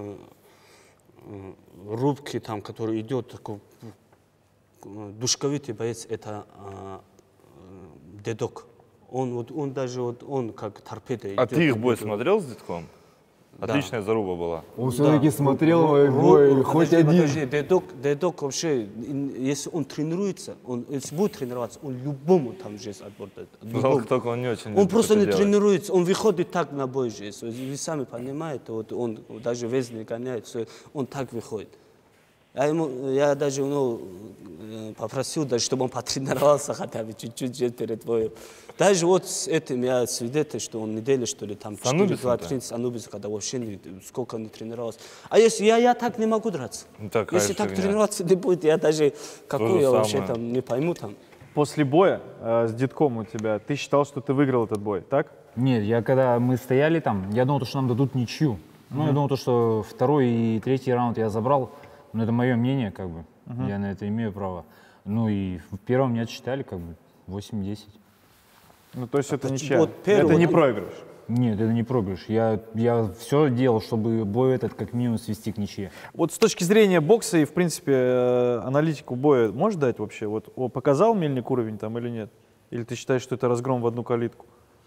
[SPEAKER 1] рубки, там, который идет, такой душковитый боец, это Дедок. Он даже вот, он как торпеда идет.
[SPEAKER 4] А ты их бой смотрел с Детком?
[SPEAKER 1] Да.
[SPEAKER 4] Отличная заруба была.
[SPEAKER 2] Он все-таки смотрел мой бой, хоть один.
[SPEAKER 1] Подожди, Дедок вообще, если он тренируется, если будет тренироваться, он любому там жест отбордает.
[SPEAKER 4] Только он не очень
[SPEAKER 1] Он
[SPEAKER 4] любит
[SPEAKER 1] просто
[SPEAKER 4] это
[SPEAKER 1] не
[SPEAKER 4] делать.
[SPEAKER 1] тренируется, он выходит так на бой же. Вы сами понимаете, вот он даже вес не гоняет, он так выходит. Я даже попросил, даже, чтобы он потренировался хотя бы чуть-чуть перед боем. Даже вот с этим я свидетель, что он неделю, что ли, там 4-2-3 с Анубисом, когда вообще сколько не тренировался. А если я так не могу драться.
[SPEAKER 4] Ну, такая
[SPEAKER 1] Если так
[SPEAKER 4] фигня.
[SPEAKER 1] тренироваться не будет, я даже какой
[SPEAKER 4] же
[SPEAKER 1] я вообще
[SPEAKER 4] самое.
[SPEAKER 1] там не пойму там.
[SPEAKER 3] После боя с Детком у тебя, ты считал, что ты выиграл этот бой, так?
[SPEAKER 2] Нет, когда мы стояли там, я думал, что нам дадут ничью. Ну, я думал, что второй и третий раунд я забрал. Но это мое мнение, как бы. Я на это имею право. Ну и в первом не отсчитали, как бы, 8-10.
[SPEAKER 3] Ну, то есть это ничья.
[SPEAKER 1] вот первый-
[SPEAKER 3] Это не проигрыш.
[SPEAKER 2] Нет, это не проигрыш. Я все делал, чтобы бой этот как минимум свести к ничье.
[SPEAKER 3] Вот с точки зрения бокса и, в принципе, аналитику боя можешь дать вообще? Вот показал Мельник уровень там или нет? Или ты считаешь, что это разгром в одну калитку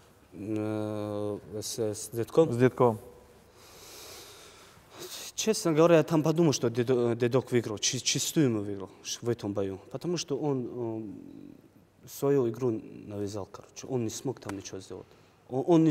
[SPEAKER 1] С Детком?
[SPEAKER 3] с Детком?
[SPEAKER 1] Честно говоря, я там подумал, что Дедок выиграл, чистую ему выиграл в этом бою. Потому что он свою игру навязал, короче. Он не смог там ничего сделать. Он не,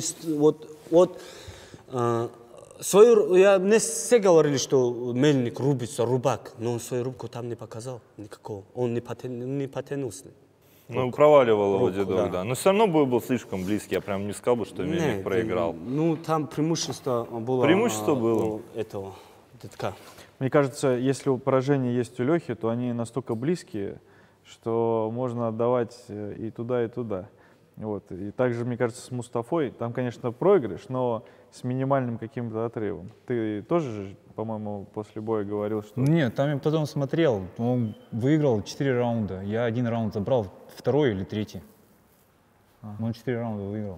[SPEAKER 1] мне все говорили, что Мельник рубится, рубак, но он свою рубку там не показал никакого. Он не потянул с ним.
[SPEAKER 4] Ну, проваливал его
[SPEAKER 1] Руку,
[SPEAKER 4] Дедок,
[SPEAKER 1] да.
[SPEAKER 4] да. Но все равно бой был слишком близкий. Я прям не сказал бы, что Мельник
[SPEAKER 1] Нет,
[SPEAKER 4] проиграл.
[SPEAKER 1] Ну, там преимущество было.
[SPEAKER 4] Преимущество было.
[SPEAKER 1] У этого Дедка.
[SPEAKER 3] Мне кажется, если у поражения есть у Лехи, то они настолько близкие, что можно отдавать и туда, и туда. Вот. И также, мне кажется, с Мустафой, там, конечно, проигрыш, но с минимальным каким-то отрывом. Ты тоже, же, по-моему, после боя говорил, что...
[SPEAKER 2] Нет, там я потом смотрел, он выиграл 4 раунда. Я один раунд забрал, второй или третий. Он 4 раунда выиграл.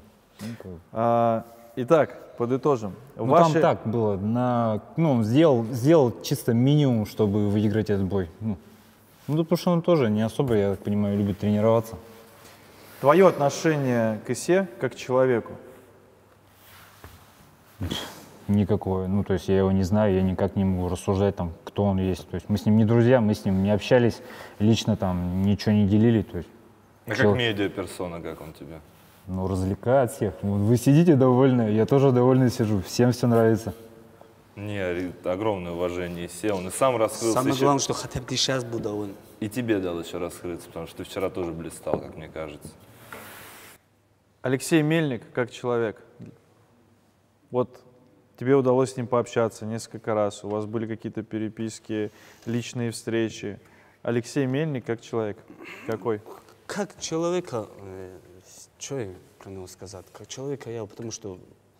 [SPEAKER 3] Итак, подытожим.
[SPEAKER 2] Ну, там так было. Он сделал чисто минимум, чтобы выиграть этот бой. Ну, потому что он тоже не особо, я так понимаю, любит тренироваться.
[SPEAKER 3] Твое отношение к Исе как к человеку?
[SPEAKER 2] Никакое. Ну, то есть я его не знаю, я никак не могу рассуждать, там, кто он есть. То есть мы с ним не друзья, мы с ним не общались, лично там ничего не делили. То есть
[SPEAKER 4] А как медиаперсона, как он тебе?
[SPEAKER 2] Ну, развлекает всех. Вот вы сидите довольны, я тоже довольный сижу. Всем все нравится.
[SPEAKER 4] Не, огромное уважение. Сел, он и сам раскрылся.
[SPEAKER 1] Самое
[SPEAKER 4] еще...
[SPEAKER 1] главное, что хотя бы ты сейчас был доволен.
[SPEAKER 4] И тебе дал еще раскрыться, потому что ты вчера тоже блистал, как мне кажется.
[SPEAKER 3] Алексей Мельник как человек. Вот тебе удалось с ним пообщаться несколько раз, у вас были какие-то переписки, личные встречи. Алексей Мельник как человек какой?
[SPEAKER 1] Как человека, что я про него сказать? Как человека я, потому что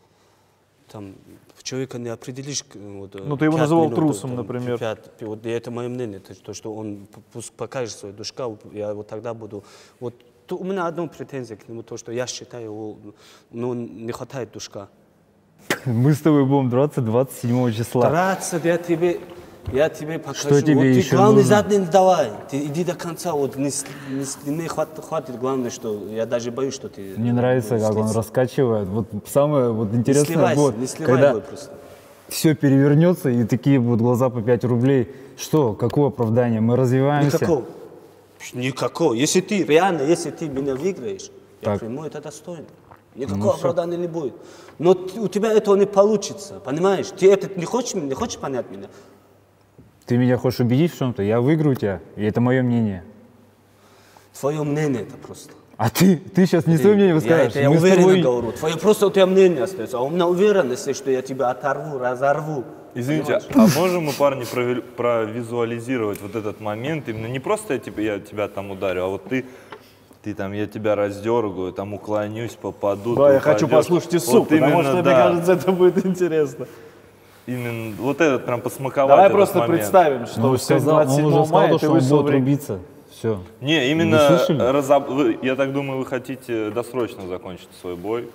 [SPEAKER 1] там человека не определишь. Вот,
[SPEAKER 3] Ну, ты его называл трусом, например.
[SPEAKER 1] Вот это мое мнение, то, что он пусть покажет свою душка, я вот тогда буду. Вот у меня одна претензия к нему, то, что я считаю, его, ну, не хватает душка.
[SPEAKER 2] Мы с тобой будем драться 27 числа.
[SPEAKER 1] Драться я тебе покажу.
[SPEAKER 2] Что тебе
[SPEAKER 1] вот
[SPEAKER 2] еще
[SPEAKER 1] ты главное
[SPEAKER 2] нужно?
[SPEAKER 1] задний не давай. Ты иди до конца. Вот не хватит. Главное, что я даже боюсь, что ты...
[SPEAKER 2] Мне нравится, как он раскачивает. Вот самое вот интересное, вот,
[SPEAKER 1] не сливай
[SPEAKER 2] когда
[SPEAKER 1] его просто.
[SPEAKER 2] все перевернется и такие вот глаза по 5 рублей. Что, какое оправдание? Мы развиваемся.
[SPEAKER 1] Никакого. Никакого. Если ты меня выиграешь, я
[SPEAKER 2] Так.
[SPEAKER 1] приму это достойно. Никакого оправдания не будет. Но у тебя этого не получится, понимаешь? Ты это не хочешь понять меня?
[SPEAKER 2] Ты меня хочешь убедить в чем-то? Я выиграю тебя, и это мое мнение.
[SPEAKER 1] Твое мнение это просто.
[SPEAKER 2] А ты сейчас не свое мнение выскажешь.
[SPEAKER 1] Я
[SPEAKER 2] Мы с
[SPEAKER 1] уверенно
[SPEAKER 2] тобой-
[SPEAKER 1] говорю. Просто у тебя мнение остается. А у меня уверенность, что я тебя оторву, разорву.
[SPEAKER 4] Извините, а можем мы, парни, провизуализировать вот этот момент? Именно не просто я тебя там ударю, а вот ты там, я тебя раздергаю, там уклонюсь, попаду.
[SPEAKER 3] Да,
[SPEAKER 4] ты
[SPEAKER 3] я хочу
[SPEAKER 4] упадешь.
[SPEAKER 3] послушать Ису,
[SPEAKER 4] Вот
[SPEAKER 3] потому
[SPEAKER 4] именно,
[SPEAKER 3] что, мне
[SPEAKER 4] да.
[SPEAKER 3] кажется, это будет интересно.
[SPEAKER 4] Именно вот этот прям посмаковать
[SPEAKER 3] Давай
[SPEAKER 4] этот
[SPEAKER 3] просто
[SPEAKER 4] момент.
[SPEAKER 3] представим, что
[SPEAKER 2] Ну, он
[SPEAKER 3] сегодня
[SPEAKER 2] сказал, он
[SPEAKER 3] 27
[SPEAKER 2] уже
[SPEAKER 3] мая,
[SPEAKER 2] сказал,
[SPEAKER 3] ты
[SPEAKER 2] что он
[SPEAKER 3] вышел в
[SPEAKER 2] будет
[SPEAKER 3] ринг.
[SPEAKER 2] рубиться. Все.
[SPEAKER 4] Не,
[SPEAKER 2] Вы
[SPEAKER 4] именно,
[SPEAKER 2] слышали?
[SPEAKER 4] я так думаю, вы хотите досрочно закончить свой бой.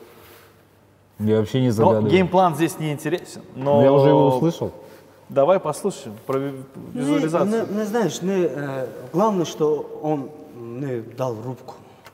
[SPEAKER 2] Я вообще не
[SPEAKER 3] Но
[SPEAKER 2] загадываю.
[SPEAKER 3] геймплан здесь не интересен. Но
[SPEAKER 2] Я уже его услышал.
[SPEAKER 3] Давай послушаем про визуализацию.
[SPEAKER 1] Знаешь, главное, что он не дал рубку.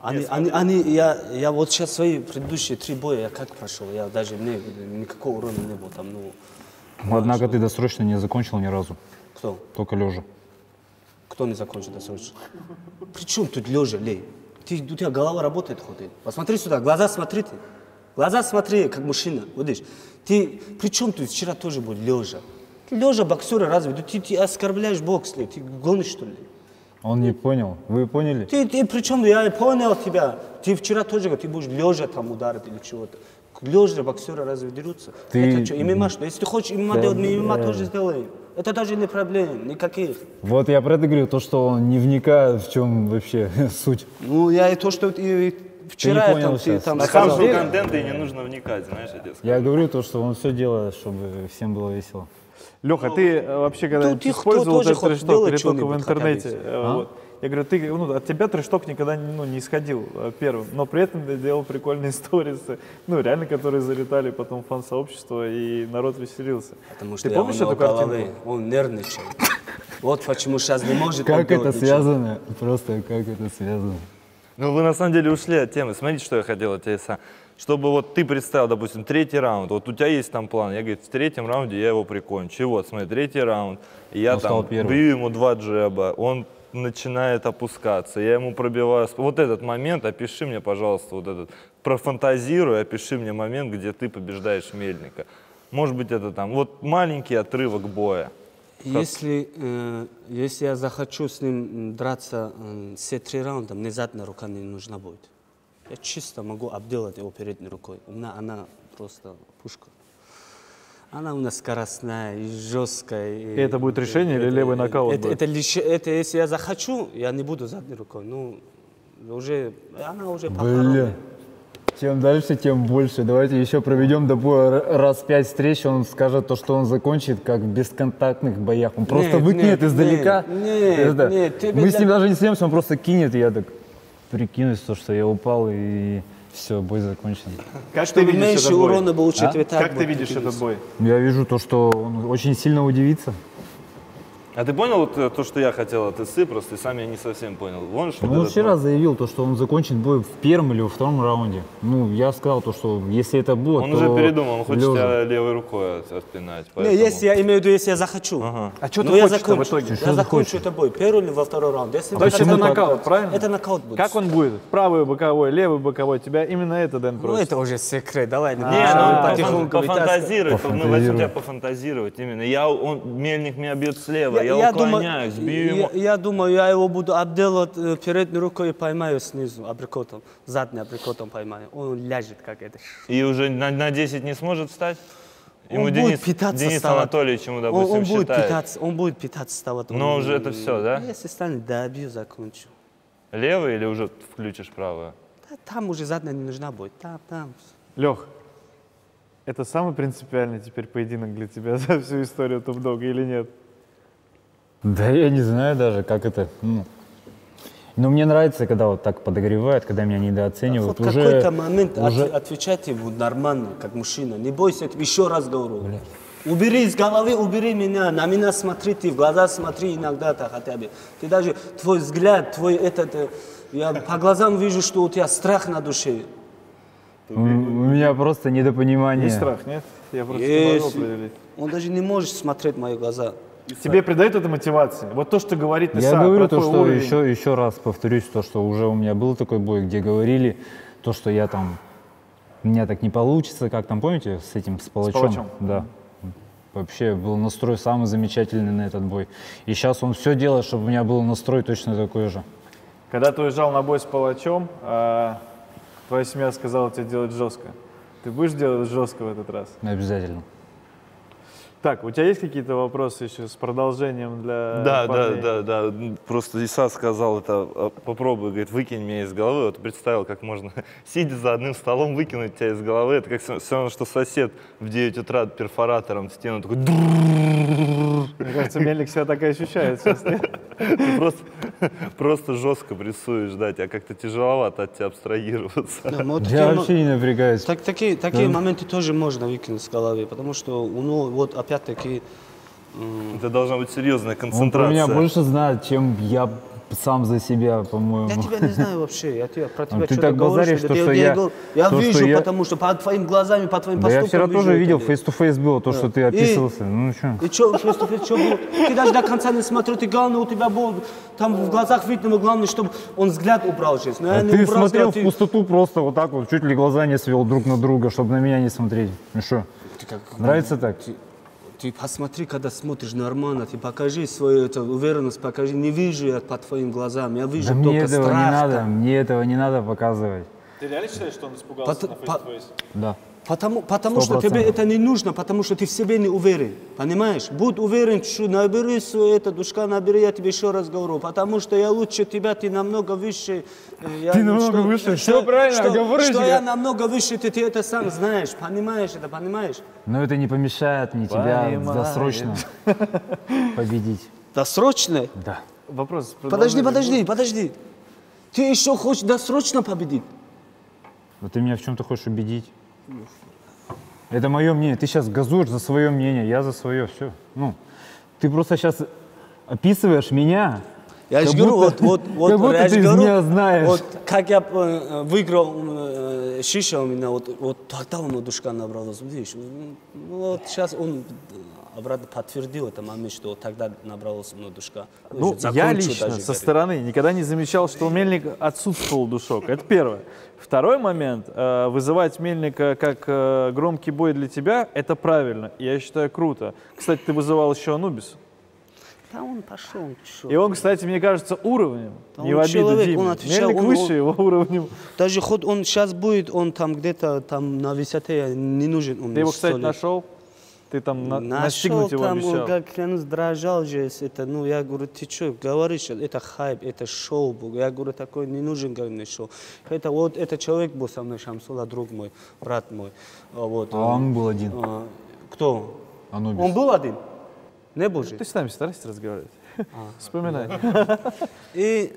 [SPEAKER 1] Я вот сейчас свои предыдущие 3 боя, я как прошел, я даже никакого урона не было там, ну...
[SPEAKER 2] Однако ты досрочно не закончил ни разу.
[SPEAKER 1] Кто?
[SPEAKER 2] Только лежа.
[SPEAKER 1] Кто не закончил досрочно? При чем тут лежа, Лей? У тебя голова работает, ходит. Посмотри сюда, глаза смотри ты. Глаза смотри, как мужчина. Вот видишь, ты, при чем тут вчера тоже был лежа? Лежа боксера разве? Ты оскорбляешь бокс, Лей, ты гонишь, что ли?
[SPEAKER 2] Он не понял. Вы поняли?
[SPEAKER 1] Ты причем, я понял тебя. Ты вчера тоже говорил, ты будешь лежа там ударить или чего-то. Лежа боксеры разве дерутся?
[SPEAKER 2] Ты-
[SPEAKER 1] Это что, ММА что? Если ты хочешь ММА делать, мы ММА тоже сделаем. Это даже не проблем, никаких.
[SPEAKER 2] Вот я про это говорю, то, что он не вникает, в чем вообще суть.
[SPEAKER 1] Ну, я и то, что и вчера
[SPEAKER 2] понял
[SPEAKER 1] там, ты
[SPEAKER 2] сейчас.
[SPEAKER 1] там
[SPEAKER 4] На
[SPEAKER 1] сказал.
[SPEAKER 4] каждого контента и не нужно вникать, знаешь, отец.
[SPEAKER 2] Я говорю то, что он все делает, чтобы всем было весело.
[SPEAKER 3] Леха, ты вообще когда-нибудь
[SPEAKER 1] ты
[SPEAKER 3] использовал
[SPEAKER 1] тоже
[SPEAKER 3] этот
[SPEAKER 1] хоть
[SPEAKER 3] трэш-ток
[SPEAKER 1] делай
[SPEAKER 3] или только в
[SPEAKER 1] что-нибудь
[SPEAKER 3] интернете?
[SPEAKER 1] хотя
[SPEAKER 3] Вот. Я говорю, от тебя трэш-ток никогда не исходил первым, но при этом ты делал прикольные сторисы, реально, которые залетали потом в фан-сообщество, и народ веселился.
[SPEAKER 1] Потому что
[SPEAKER 3] Ты
[SPEAKER 1] я
[SPEAKER 3] помнишь
[SPEAKER 1] у него
[SPEAKER 3] эту картинку?
[SPEAKER 1] головы, он нервничал. Вот почему сейчас не может он
[SPEAKER 2] Как это
[SPEAKER 1] делать ничего.
[SPEAKER 2] связано? Просто как это связано?
[SPEAKER 4] Ну, вы на самом деле ушли от темы. Смотрите, что я хотел от тебя, Иса. Чтобы вот ты представил, допустим, 3-й раунд, вот у тебя есть там план, я говорю, в 3-м раунде я его прикончу. И вот, смотри, 3-й раунд, и я
[SPEAKER 2] Он стал
[SPEAKER 4] там
[SPEAKER 2] первым.
[SPEAKER 4] бью ему 2 джеба, он начинает опускаться, я ему пробиваю. Вот этот момент, опиши мне, пожалуйста, вот этот, профантазируй, опиши мне момент, где ты побеждаешь Мельника. Может быть, это там, вот маленький отрывок боя.
[SPEAKER 1] Если я захочу с ним драться все 3 раунда, мне задняя рука не нужна будет. Я чисто могу обделать его передней рукой. У меня она просто пушка. Она у нас скоростная и жесткая.
[SPEAKER 3] И это будет решение или левый нокаут будет?
[SPEAKER 1] Это если я захочу, я не буду задней рукой. Ну, она уже
[SPEAKER 2] Бля.
[SPEAKER 1] похоронена.
[SPEAKER 2] Чем дальше, тем больше. Давайте еще проведем до боя раз 5 встреч. Он скажет то, что он закончит, как в бесконтактных боях. Он просто
[SPEAKER 1] Нет,
[SPEAKER 2] выкинет
[SPEAKER 1] нет,
[SPEAKER 2] издалека.
[SPEAKER 1] нет, нет, тебе
[SPEAKER 2] Мы с ним
[SPEAKER 1] для-
[SPEAKER 2] даже не съемся, он просто кинет, и я так прикинусь, то, что я упал, и все, бой закончен.
[SPEAKER 3] Как ты
[SPEAKER 1] Чтобы
[SPEAKER 3] видишь
[SPEAKER 1] меньше
[SPEAKER 3] этот бой?
[SPEAKER 1] урона получить,
[SPEAKER 2] А?
[SPEAKER 1] вот так
[SPEAKER 3] Как ты
[SPEAKER 1] вот
[SPEAKER 3] видишь
[SPEAKER 1] кинуться.
[SPEAKER 3] этот бой?
[SPEAKER 2] Я вижу то, что он очень сильно удивится.
[SPEAKER 4] А ты понял вот, то, что я хотел от ИСы, просто сам я не совсем понял. Вон, что
[SPEAKER 2] Он вчера заявил, то, что он закончит бой в первом или во втором раунде. Ну, я сказал, то, что если это будет,
[SPEAKER 4] Он
[SPEAKER 2] то
[SPEAKER 4] уже передумал, он хочет
[SPEAKER 2] лежа.
[SPEAKER 4] тебя левой рукой отпинать.
[SPEAKER 1] Не,
[SPEAKER 4] Поэтому...
[SPEAKER 1] если я имею в виду, если я захочу.
[SPEAKER 3] А что
[SPEAKER 1] Но
[SPEAKER 3] ты
[SPEAKER 1] я
[SPEAKER 3] хочешь в
[SPEAKER 1] закончу.
[SPEAKER 3] итоге?
[SPEAKER 1] Я закончу это бой. Первый или во второй раунд. Если
[SPEAKER 3] То есть это
[SPEAKER 1] будет-
[SPEAKER 3] нокаут, правильно?
[SPEAKER 1] Это нокаут будет.
[SPEAKER 3] Как он будет? Правый боковой, левый боковой? Тебя именно это, Дэн,
[SPEAKER 1] Ну,
[SPEAKER 3] просит.
[SPEAKER 1] это уже секрет. Давай.
[SPEAKER 4] Не,
[SPEAKER 1] потихоньку
[SPEAKER 4] пофантазировать, мы возьмем
[SPEAKER 2] Пофантазируй.
[SPEAKER 4] тебя пофантазировать именно. Мельник меня бьет слева, я уклоняюсь, бью ему.
[SPEAKER 1] Я думаю, я его буду обделать передней рукой и поймаю снизу априкотом. Задним априкотом поймаю. Он ляжет как это.
[SPEAKER 4] И уже на 10 не сможет встать?
[SPEAKER 1] Он будет питаться
[SPEAKER 4] Денис
[SPEAKER 1] вставать.
[SPEAKER 4] Анатольевич ему, допустим, считает.
[SPEAKER 1] Он будет питаться вставать.
[SPEAKER 4] Но уже это все, да?
[SPEAKER 1] Если станет, добью, закончу.
[SPEAKER 4] Левый или уже включишь правую?
[SPEAKER 1] Да, там уже задняя не нужна будет. Там.
[SPEAKER 3] Лех, это самый принципиальный теперь поединок для тебя за всю историю топ-дога или нет?
[SPEAKER 2] Да я не знаю даже, как это. Но мне нравится, когда вот так подогревают, когда меня недооценивают.
[SPEAKER 1] Вот в какой-то момент отвечайте ему нормально, как мужчина. Не бойся, еще раз говорю. Убери из головы, убери меня, на меня смотри, ты в глаза смотри иногда-то хотя бы. Ты даже, твой взгляд, я по глазам вижу, что у тебя страх на душе.
[SPEAKER 2] У меня просто недопонимание.
[SPEAKER 3] Есть страх, нет? Я просто не могу
[SPEAKER 1] Есть.
[SPEAKER 3] определить.
[SPEAKER 1] Он даже не может смотреть в мои глаза.
[SPEAKER 3] Тебе придает это мотивации? Вот то, что говорит
[SPEAKER 2] Я
[SPEAKER 3] Иса,
[SPEAKER 2] говорю
[SPEAKER 3] про
[SPEAKER 2] то,
[SPEAKER 3] твой
[SPEAKER 2] что
[SPEAKER 3] уровень.
[SPEAKER 2] еще раз повторюсь, то, что уже у меня был такой бой, где говорили, то, что я там, у меня так не получится, как там, помните, с Палачом?
[SPEAKER 3] Палачом.
[SPEAKER 2] Да. Вообще был настрой самый замечательный на этот бой. И сейчас он все делает, чтобы у меня был настрой точно такой же.
[SPEAKER 3] Когда ты уезжал на бой с Палачом, твоя семья сказала тебе делать жестко. Ты будешь делать жестко в этот раз?
[SPEAKER 2] Обязательно.
[SPEAKER 3] Так, у тебя есть какие-то вопросы еще с продолжением для
[SPEAKER 4] Да,
[SPEAKER 3] парней?
[SPEAKER 4] да. Просто Иса сказал это, попробуй, говорит, выкинь меня из головы. Вот представил, как можно, сидя за одним столом, выкинуть тебя из головы. Это как все равно, что сосед в 9 утра перфоратором в стену такой...
[SPEAKER 3] Мне кажется, Мельник себя так и ощущает сейчас. Нет?
[SPEAKER 4] Ты просто жестко прессуешь, да, тебя как-то тяжеловато от тебя абстрагироваться.
[SPEAKER 1] Да, но вот
[SPEAKER 2] Я
[SPEAKER 1] такие
[SPEAKER 2] вообще не напрягаюсь.
[SPEAKER 1] такие моменты тоже можно выкинуть с головы, потому что, вот опять-таки,
[SPEAKER 4] Это должна быть серьезная
[SPEAKER 2] Он про
[SPEAKER 4] концентрация.
[SPEAKER 2] меня больше знает, чем я сам за себя, по-моему.
[SPEAKER 1] я тебя не знаю вообще, я про тебя
[SPEAKER 2] ты
[SPEAKER 1] что-то
[SPEAKER 2] так
[SPEAKER 1] говорю,
[SPEAKER 2] базаришь,
[SPEAKER 1] что
[SPEAKER 2] то,
[SPEAKER 1] я-
[SPEAKER 2] что
[SPEAKER 1] я
[SPEAKER 2] я-
[SPEAKER 1] говорю, я
[SPEAKER 2] то, что
[SPEAKER 1] вижу,
[SPEAKER 2] я-
[SPEAKER 1] потому что по твоим глазам, по твоим
[SPEAKER 2] Да я
[SPEAKER 1] поступкам
[SPEAKER 2] вчера тоже
[SPEAKER 1] вижу
[SPEAKER 2] видел,
[SPEAKER 1] это.
[SPEAKER 2] face-to-face было, то, что ты описывался. Ну что?
[SPEAKER 1] И что, что было? Ты даже до конца не смотрел, ты главное, у тебя был, там в глазах видно, главное, чтобы он взгляд убрал сейчас. Но я не
[SPEAKER 2] Ты
[SPEAKER 1] убрал
[SPEAKER 2] смотрел
[SPEAKER 1] взгляд,
[SPEAKER 2] в пустоту просто вот так вот, чуть ли глаза не свел друг на друга, чтобы на меня не смотреть. Ну что, нравится так?
[SPEAKER 1] Ты посмотри, когда смотришь нормально, ты покажи свою эту уверенность, покажи. Не вижу я по твоим глазам, я вижу
[SPEAKER 2] Да мне
[SPEAKER 1] только
[SPEAKER 2] этого
[SPEAKER 1] страх.
[SPEAKER 2] не надо,
[SPEAKER 1] там.
[SPEAKER 2] мне этого не надо показывать.
[SPEAKER 3] Ты реально считаешь, что он испугался
[SPEAKER 1] Пот-
[SPEAKER 3] на face-to-face?
[SPEAKER 2] Да.
[SPEAKER 1] Потому что
[SPEAKER 2] 100%.
[SPEAKER 1] тебе это не нужно, потому что ты в себе не уверен. Понимаешь? Будь уверен, что набери свое это, душка набери, я тебе еще раз говорю. Потому что я лучше тебя, ты намного выше.
[SPEAKER 2] Ты намного выше, всё правильно, говорю
[SPEAKER 1] Что
[SPEAKER 2] тебе.
[SPEAKER 1] я намного выше, ты это сам знаешь. Понимаешь это, понимаешь?
[SPEAKER 2] Но это не помешает мне тебя
[SPEAKER 3] Понимаю.
[SPEAKER 2] досрочно победить.
[SPEAKER 1] Досрочно?
[SPEAKER 2] Да.
[SPEAKER 3] Вопрос.
[SPEAKER 1] Подожди. Ты еще хочешь досрочно победить?
[SPEAKER 2] Вот ты меня в чем-то хочешь убедить. Это мое мнение. Ты сейчас газуешь за свое мнение, я за свое. Все. Ну, ты просто сейчас описываешь меня.
[SPEAKER 1] Я
[SPEAKER 2] Как
[SPEAKER 1] же говорю,
[SPEAKER 2] будто-
[SPEAKER 1] вот,
[SPEAKER 2] как будто
[SPEAKER 1] я же
[SPEAKER 2] ты
[SPEAKER 1] говорю,
[SPEAKER 2] меня знаешь.
[SPEAKER 1] Вот как я выиграл Шиша у меня, вот тогда он душка набралась, видишь, ну, вот сейчас он обратно подтвердил этот момент, что тогда набралась у него душка.
[SPEAKER 3] Ну,
[SPEAKER 1] Уже
[SPEAKER 3] я
[SPEAKER 1] закончу
[SPEAKER 3] лично
[SPEAKER 1] даже,
[SPEAKER 3] со
[SPEAKER 1] говорит.
[SPEAKER 3] стороны никогда не замечал, что у Мельника отсутствовал душок. Это первое. Второй момент. Вызывать Мельника как громкий бой для тебя, это правильно. Я считаю, круто. Кстати, ты вызывал еще Анубис.
[SPEAKER 1] Да он пошел, чё.
[SPEAKER 3] И он, кстати, мне кажется, уровнем.
[SPEAKER 1] Да
[SPEAKER 3] Не
[SPEAKER 1] он
[SPEAKER 3] в обиду
[SPEAKER 1] человек,
[SPEAKER 3] Диме.
[SPEAKER 1] он отвечал,
[SPEAKER 3] Мельник
[SPEAKER 1] он-
[SPEAKER 3] выше его уровнем.
[SPEAKER 1] Даже хоть он сейчас будет, он там где-то там на высоте, не нужен он.
[SPEAKER 3] Ты его, кстати,
[SPEAKER 1] 100 лет.
[SPEAKER 3] нашел? Ты там
[SPEAKER 1] Нашел
[SPEAKER 3] настигнуть его
[SPEAKER 1] там, он
[SPEAKER 3] обещал.
[SPEAKER 1] как клянусь, дрожал же, это, ну, я говорю, ты что, говоришь, это хайп, это шоу, я говорю, такой не нужен, говорю, мне шоу. Это вот, этот человек был со мной, Шамсула, друг мой, брат мой, вот.
[SPEAKER 2] А он был один.
[SPEAKER 1] Кто?
[SPEAKER 2] Анубис.
[SPEAKER 1] Он был один? Не был же?
[SPEAKER 3] Ты с нами старайся разговаривать. Вспоминай.
[SPEAKER 1] И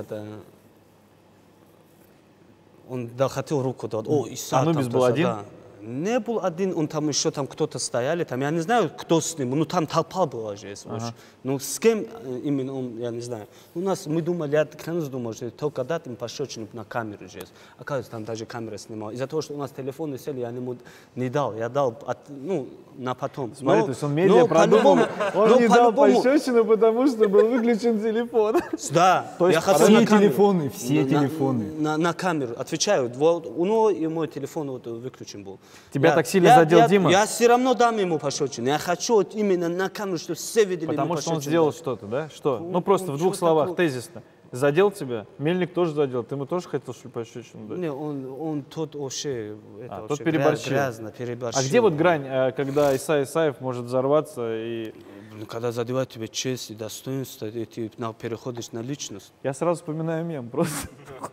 [SPEAKER 1] он хотел руку дать. О, Иса
[SPEAKER 3] Анубис
[SPEAKER 1] там
[SPEAKER 3] был
[SPEAKER 1] тоже,
[SPEAKER 3] один?
[SPEAKER 1] да. Не был один, он там еще там кто-то стояли, там, я не знаю, кто с ним, ну там толпа была же, очень. Ну с кем именно он, я не знаю. У нас, мы думали, я клянусь думал, что только дать им пощечину на камеру же. Оказывается, там даже камера снимала. Из-за того, что у нас телефоны сели, я ему не дал, я дал, на потом.
[SPEAKER 3] Смотри, то есть он медиа продумал, он не дал пощечину, потому что был выключен телефон.
[SPEAKER 1] Да,
[SPEAKER 3] то есть
[SPEAKER 2] все телефоны,
[SPEAKER 1] на камеру, отвечаю, вот, у него и мой телефон вот выключен был.
[SPEAKER 3] Тебя так сильно задел Дима?
[SPEAKER 1] Я все равно дам ему пощечину. Я хочу вот именно на камеру, чтобы все видели.
[SPEAKER 3] Потому что он сделал что-то, да? Что? Ну просто в двух словах, тезисно. Задел тебя? Мельник тоже задел. Ты ему тоже хотел пощечину дать?
[SPEAKER 1] Не, он тот вообще,
[SPEAKER 3] тот переборщил.
[SPEAKER 1] Грязно переборщил.
[SPEAKER 3] А где вот грань, когда Иса Исаев может взорваться и...
[SPEAKER 1] Ну, когда задевает тебе честь и достоинство, и ты переходишь на личность.
[SPEAKER 3] Я сразу вспоминаю мем просто.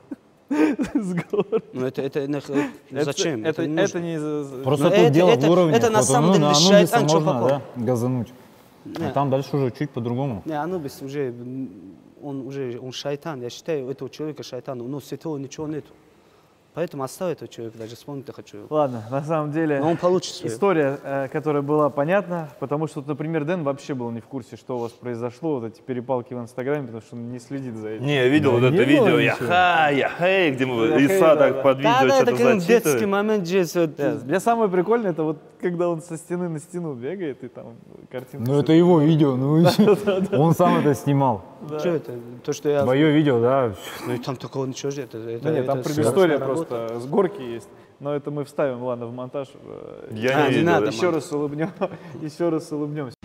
[SPEAKER 1] Ну зачем?
[SPEAKER 3] Это не...
[SPEAKER 2] Просто тут дело в уровне.
[SPEAKER 1] Это на самом деле шайтан, что попал.
[SPEAKER 2] Газануть. А там дальше уже чуть по-другому.
[SPEAKER 1] Не, Анубис уже, он шайтан. Я считаю, этого человека шайтан. Но святого ничего нету. Поэтому оставь этого человека, даже вспомнить я хочу.
[SPEAKER 3] Ладно, на самом деле
[SPEAKER 1] он получит
[SPEAKER 3] история, которая была понятна, потому что, например, Дэн вообще был не в курсе, что у вас произошло, вот эти перепалки в Инстаграме, потому что он не следит за этим.
[SPEAKER 4] Не, я видел вот это видео, я-хей, где Иса так под видео что-то зачитывает.
[SPEAKER 1] Детский момент здесь.
[SPEAKER 3] Для самое прикольное, это вот когда он со стены на стену бегает и там картинка.
[SPEAKER 2] Ну это его видео, он сам это снимал.
[SPEAKER 1] Что это? То, что я...
[SPEAKER 2] Твое видео, да.
[SPEAKER 1] Ну там такого ничего же.
[SPEAKER 3] Нет, там предыстория просто, с горки есть. Но это мы вставим, ладно, в монтаж.
[SPEAKER 4] Я не видел.
[SPEAKER 3] Еще раз улыбнемся.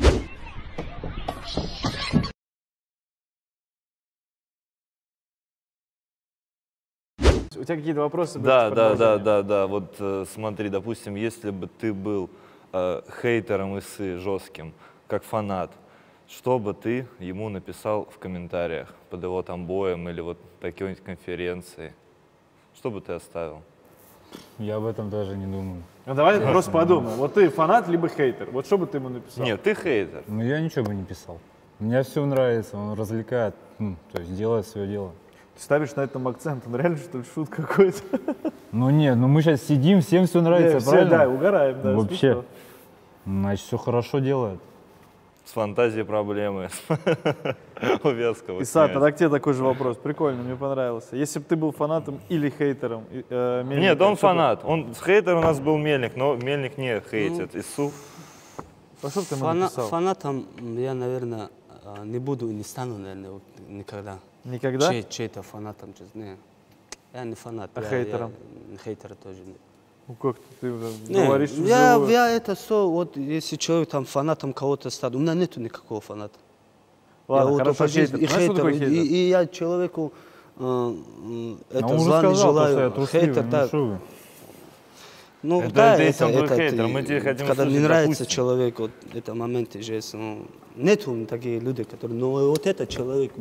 [SPEAKER 3] У тебя какие-то вопросы?
[SPEAKER 4] Да. Вот смотри, допустим, если бы ты был хейтером Исы жестким, как фанат, что бы ты ему написал в комментариях под его там боем или вот какой-нибудь конференции? Что бы ты оставил?
[SPEAKER 2] Я об этом даже не думаю.
[SPEAKER 3] Ну давай просто подумай. Вот ты фанат либо хейтер. Вот что бы ты ему написал?
[SPEAKER 4] Нет, ты хейтер.
[SPEAKER 2] Ну я ничего бы не писал. Мне все нравится, он развлекает, то есть делает свое дело.
[SPEAKER 3] Ты ставишь на этом акцент, он реально что ли шут какой-то?
[SPEAKER 2] Ну нет, ну мы сейчас сидим, всем все нравится, правильно?
[SPEAKER 3] Да, угораем, да.
[SPEAKER 2] Вообще. Значит, все хорошо делает.
[SPEAKER 4] С фантазией проблемы. У Вескова.
[SPEAKER 3] Иса, тогда к тебе такой же вопрос. Прикольно, мне понравился. Если бы ты был фанатом или хейтером Мельника...
[SPEAKER 4] Нет, он фанат. Он хейтер у нас был Мельник, но Мельник не хейтит. Ису.
[SPEAKER 3] Что ты ему написал?
[SPEAKER 1] Фанатом я, наверное, не буду и не стану, наверное, никогда.
[SPEAKER 3] Никогда?
[SPEAKER 1] Чей-то фанатом. Не. Я не фанат.
[SPEAKER 3] А хейтером?
[SPEAKER 1] Хейтера тоже нет.
[SPEAKER 3] Ну как ты говоришь?
[SPEAKER 1] Я это все, вот если человек там фанатом кого-то стал, у меня нету никакого фаната.
[SPEAKER 3] Ладно,
[SPEAKER 1] я
[SPEAKER 3] хорошо, хейтер. Знаешь, что такое хейтер?
[SPEAKER 1] И я человеку это
[SPEAKER 2] зла не желаю.
[SPEAKER 1] Хейтер, так. Ну
[SPEAKER 4] это,
[SPEAKER 1] да,
[SPEAKER 4] это он твой хейтер, мы тебе хотим
[SPEAKER 1] когда
[SPEAKER 4] услышать,
[SPEAKER 1] не нравится
[SPEAKER 4] допустим.
[SPEAKER 1] человеку, вот это моменты же, нету такие люди, которые, ну вот этот человек,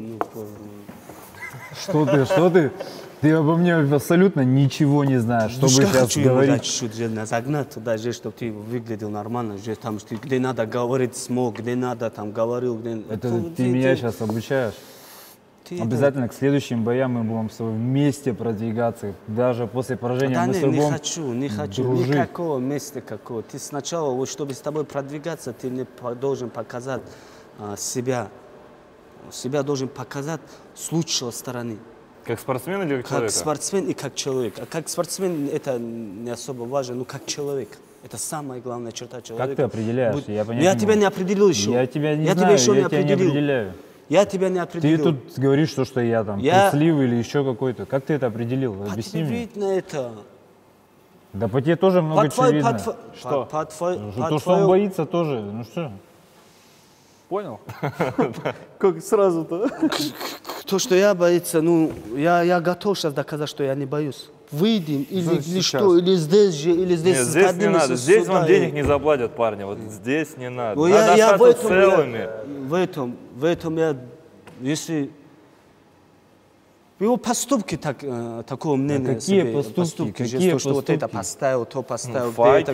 [SPEAKER 2] Что ты? Ты обо мне абсолютно ничего не знаешь, чтобы сейчас говорить.
[SPEAKER 1] Чуть-чуть загнать туда, чтобы ты выглядел нормально, там, где надо говорить смог, где надо там говорил. Где...
[SPEAKER 2] Это ты меня сейчас обучаешь? Обязательно к следующим боям мы будем с тобой вместе продвигаться, даже после поражения мы с тобой
[SPEAKER 1] не хочу, никакого места какого. Ты сначала, вот, чтобы с тобой продвигаться, ты мне должен показать себя должен показать с лучшей стороны.
[SPEAKER 4] Как спортсмен или как человек?
[SPEAKER 1] Как спортсмен и как человек. А как спортсмен это не особо важно, но как человек. Это самая главная черта человека.
[SPEAKER 2] Как ты определяешь?
[SPEAKER 1] Я тебя не определил еще.
[SPEAKER 2] Я тебя не знаю, я тебя не определяю.
[SPEAKER 1] Я тебя не определил.
[SPEAKER 2] Ты тут говоришь, что я там трусливый или еще какой-то. Как ты это определил? Объясни мне.
[SPEAKER 1] Видно это.
[SPEAKER 2] Да по тебе тоже много чего видно.
[SPEAKER 3] Что?
[SPEAKER 2] То, что он боится тоже. Ну что?
[SPEAKER 3] Понял? Как сразу-то?
[SPEAKER 1] То, что я боюсь, ну, я готов сейчас доказать, что я не боюсь. Выйдем, или что, или здесь же, или здесь.
[SPEAKER 4] Нет, здесь не надо, здесь вам денег не заплатят, парни, вот здесь не надо. Надо
[SPEAKER 1] я
[SPEAKER 4] остаться целыми.
[SPEAKER 1] В этом я, если... Его поступки такого мнения.
[SPEAKER 2] Какие поступки? Какие
[SPEAKER 1] то, что вот это поставил, то поставил,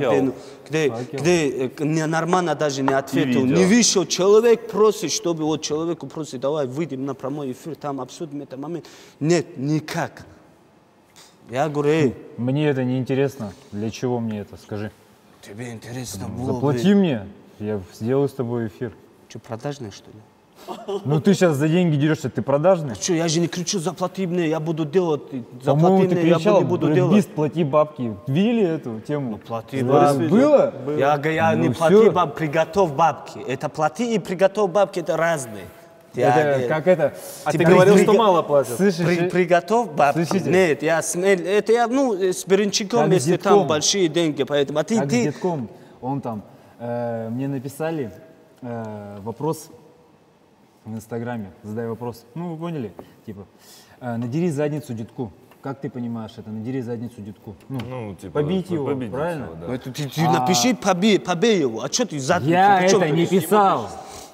[SPEAKER 2] где
[SPEAKER 1] нормально даже не ответил. Не вышел человек, просит, чтобы вот человеку просит, давай выйдем на прямой эфир, там обсудим этот момент. Нет, никак. Я говорю,
[SPEAKER 2] Мне это не интересно. Для чего мне это? Скажи.
[SPEAKER 1] тебе интересно было
[SPEAKER 2] Заплати мне, я сделаю с тобой эфир.
[SPEAKER 1] Что, продажный, что ли?
[SPEAKER 2] Ну ты сейчас за деньги дерешься, ты продажный?
[SPEAKER 1] Что, я же не кричу, заплати мне, я буду делать,
[SPEAKER 2] По-моему,
[SPEAKER 1] заплати
[SPEAKER 2] ты
[SPEAKER 1] мне, я
[SPEAKER 2] кричал,
[SPEAKER 1] не буду
[SPEAKER 2] Брэд
[SPEAKER 1] делать.
[SPEAKER 2] Бист, плати бабки. Видели эту тему?
[SPEAKER 1] Плати
[SPEAKER 2] Да,
[SPEAKER 1] бабки.
[SPEAKER 2] было?
[SPEAKER 1] Я
[SPEAKER 2] Ну
[SPEAKER 1] не
[SPEAKER 2] всё.
[SPEAKER 1] плати бабки, приготовь бабки. Это плати и приготовь бабки, это разные.
[SPEAKER 2] Это как это...
[SPEAKER 3] А ты говорил, что мало платят.
[SPEAKER 2] Слышишь,
[SPEAKER 1] Приготовь бабки.
[SPEAKER 2] Слышите?
[SPEAKER 1] Нет, это я, с Беренчиком,
[SPEAKER 2] Как с
[SPEAKER 1] если
[SPEAKER 2] детком.
[SPEAKER 1] там большие деньги, поэтому. А ты,
[SPEAKER 2] как с детком, он там, мне написали вопрос в Инстаграме, задай вопрос. Ну, вы поняли? Типа, надери задницу детку. Как ты понимаешь это? Надери задницу детку.
[SPEAKER 4] Ну, типа,
[SPEAKER 2] побить его,
[SPEAKER 4] побить
[SPEAKER 2] правильно?
[SPEAKER 4] его, да.
[SPEAKER 1] Ну, это ты напиши, побей его. А что ты задницу?
[SPEAKER 2] Я
[SPEAKER 1] Ты чё,
[SPEAKER 2] это не
[SPEAKER 1] ты-
[SPEAKER 2] писал.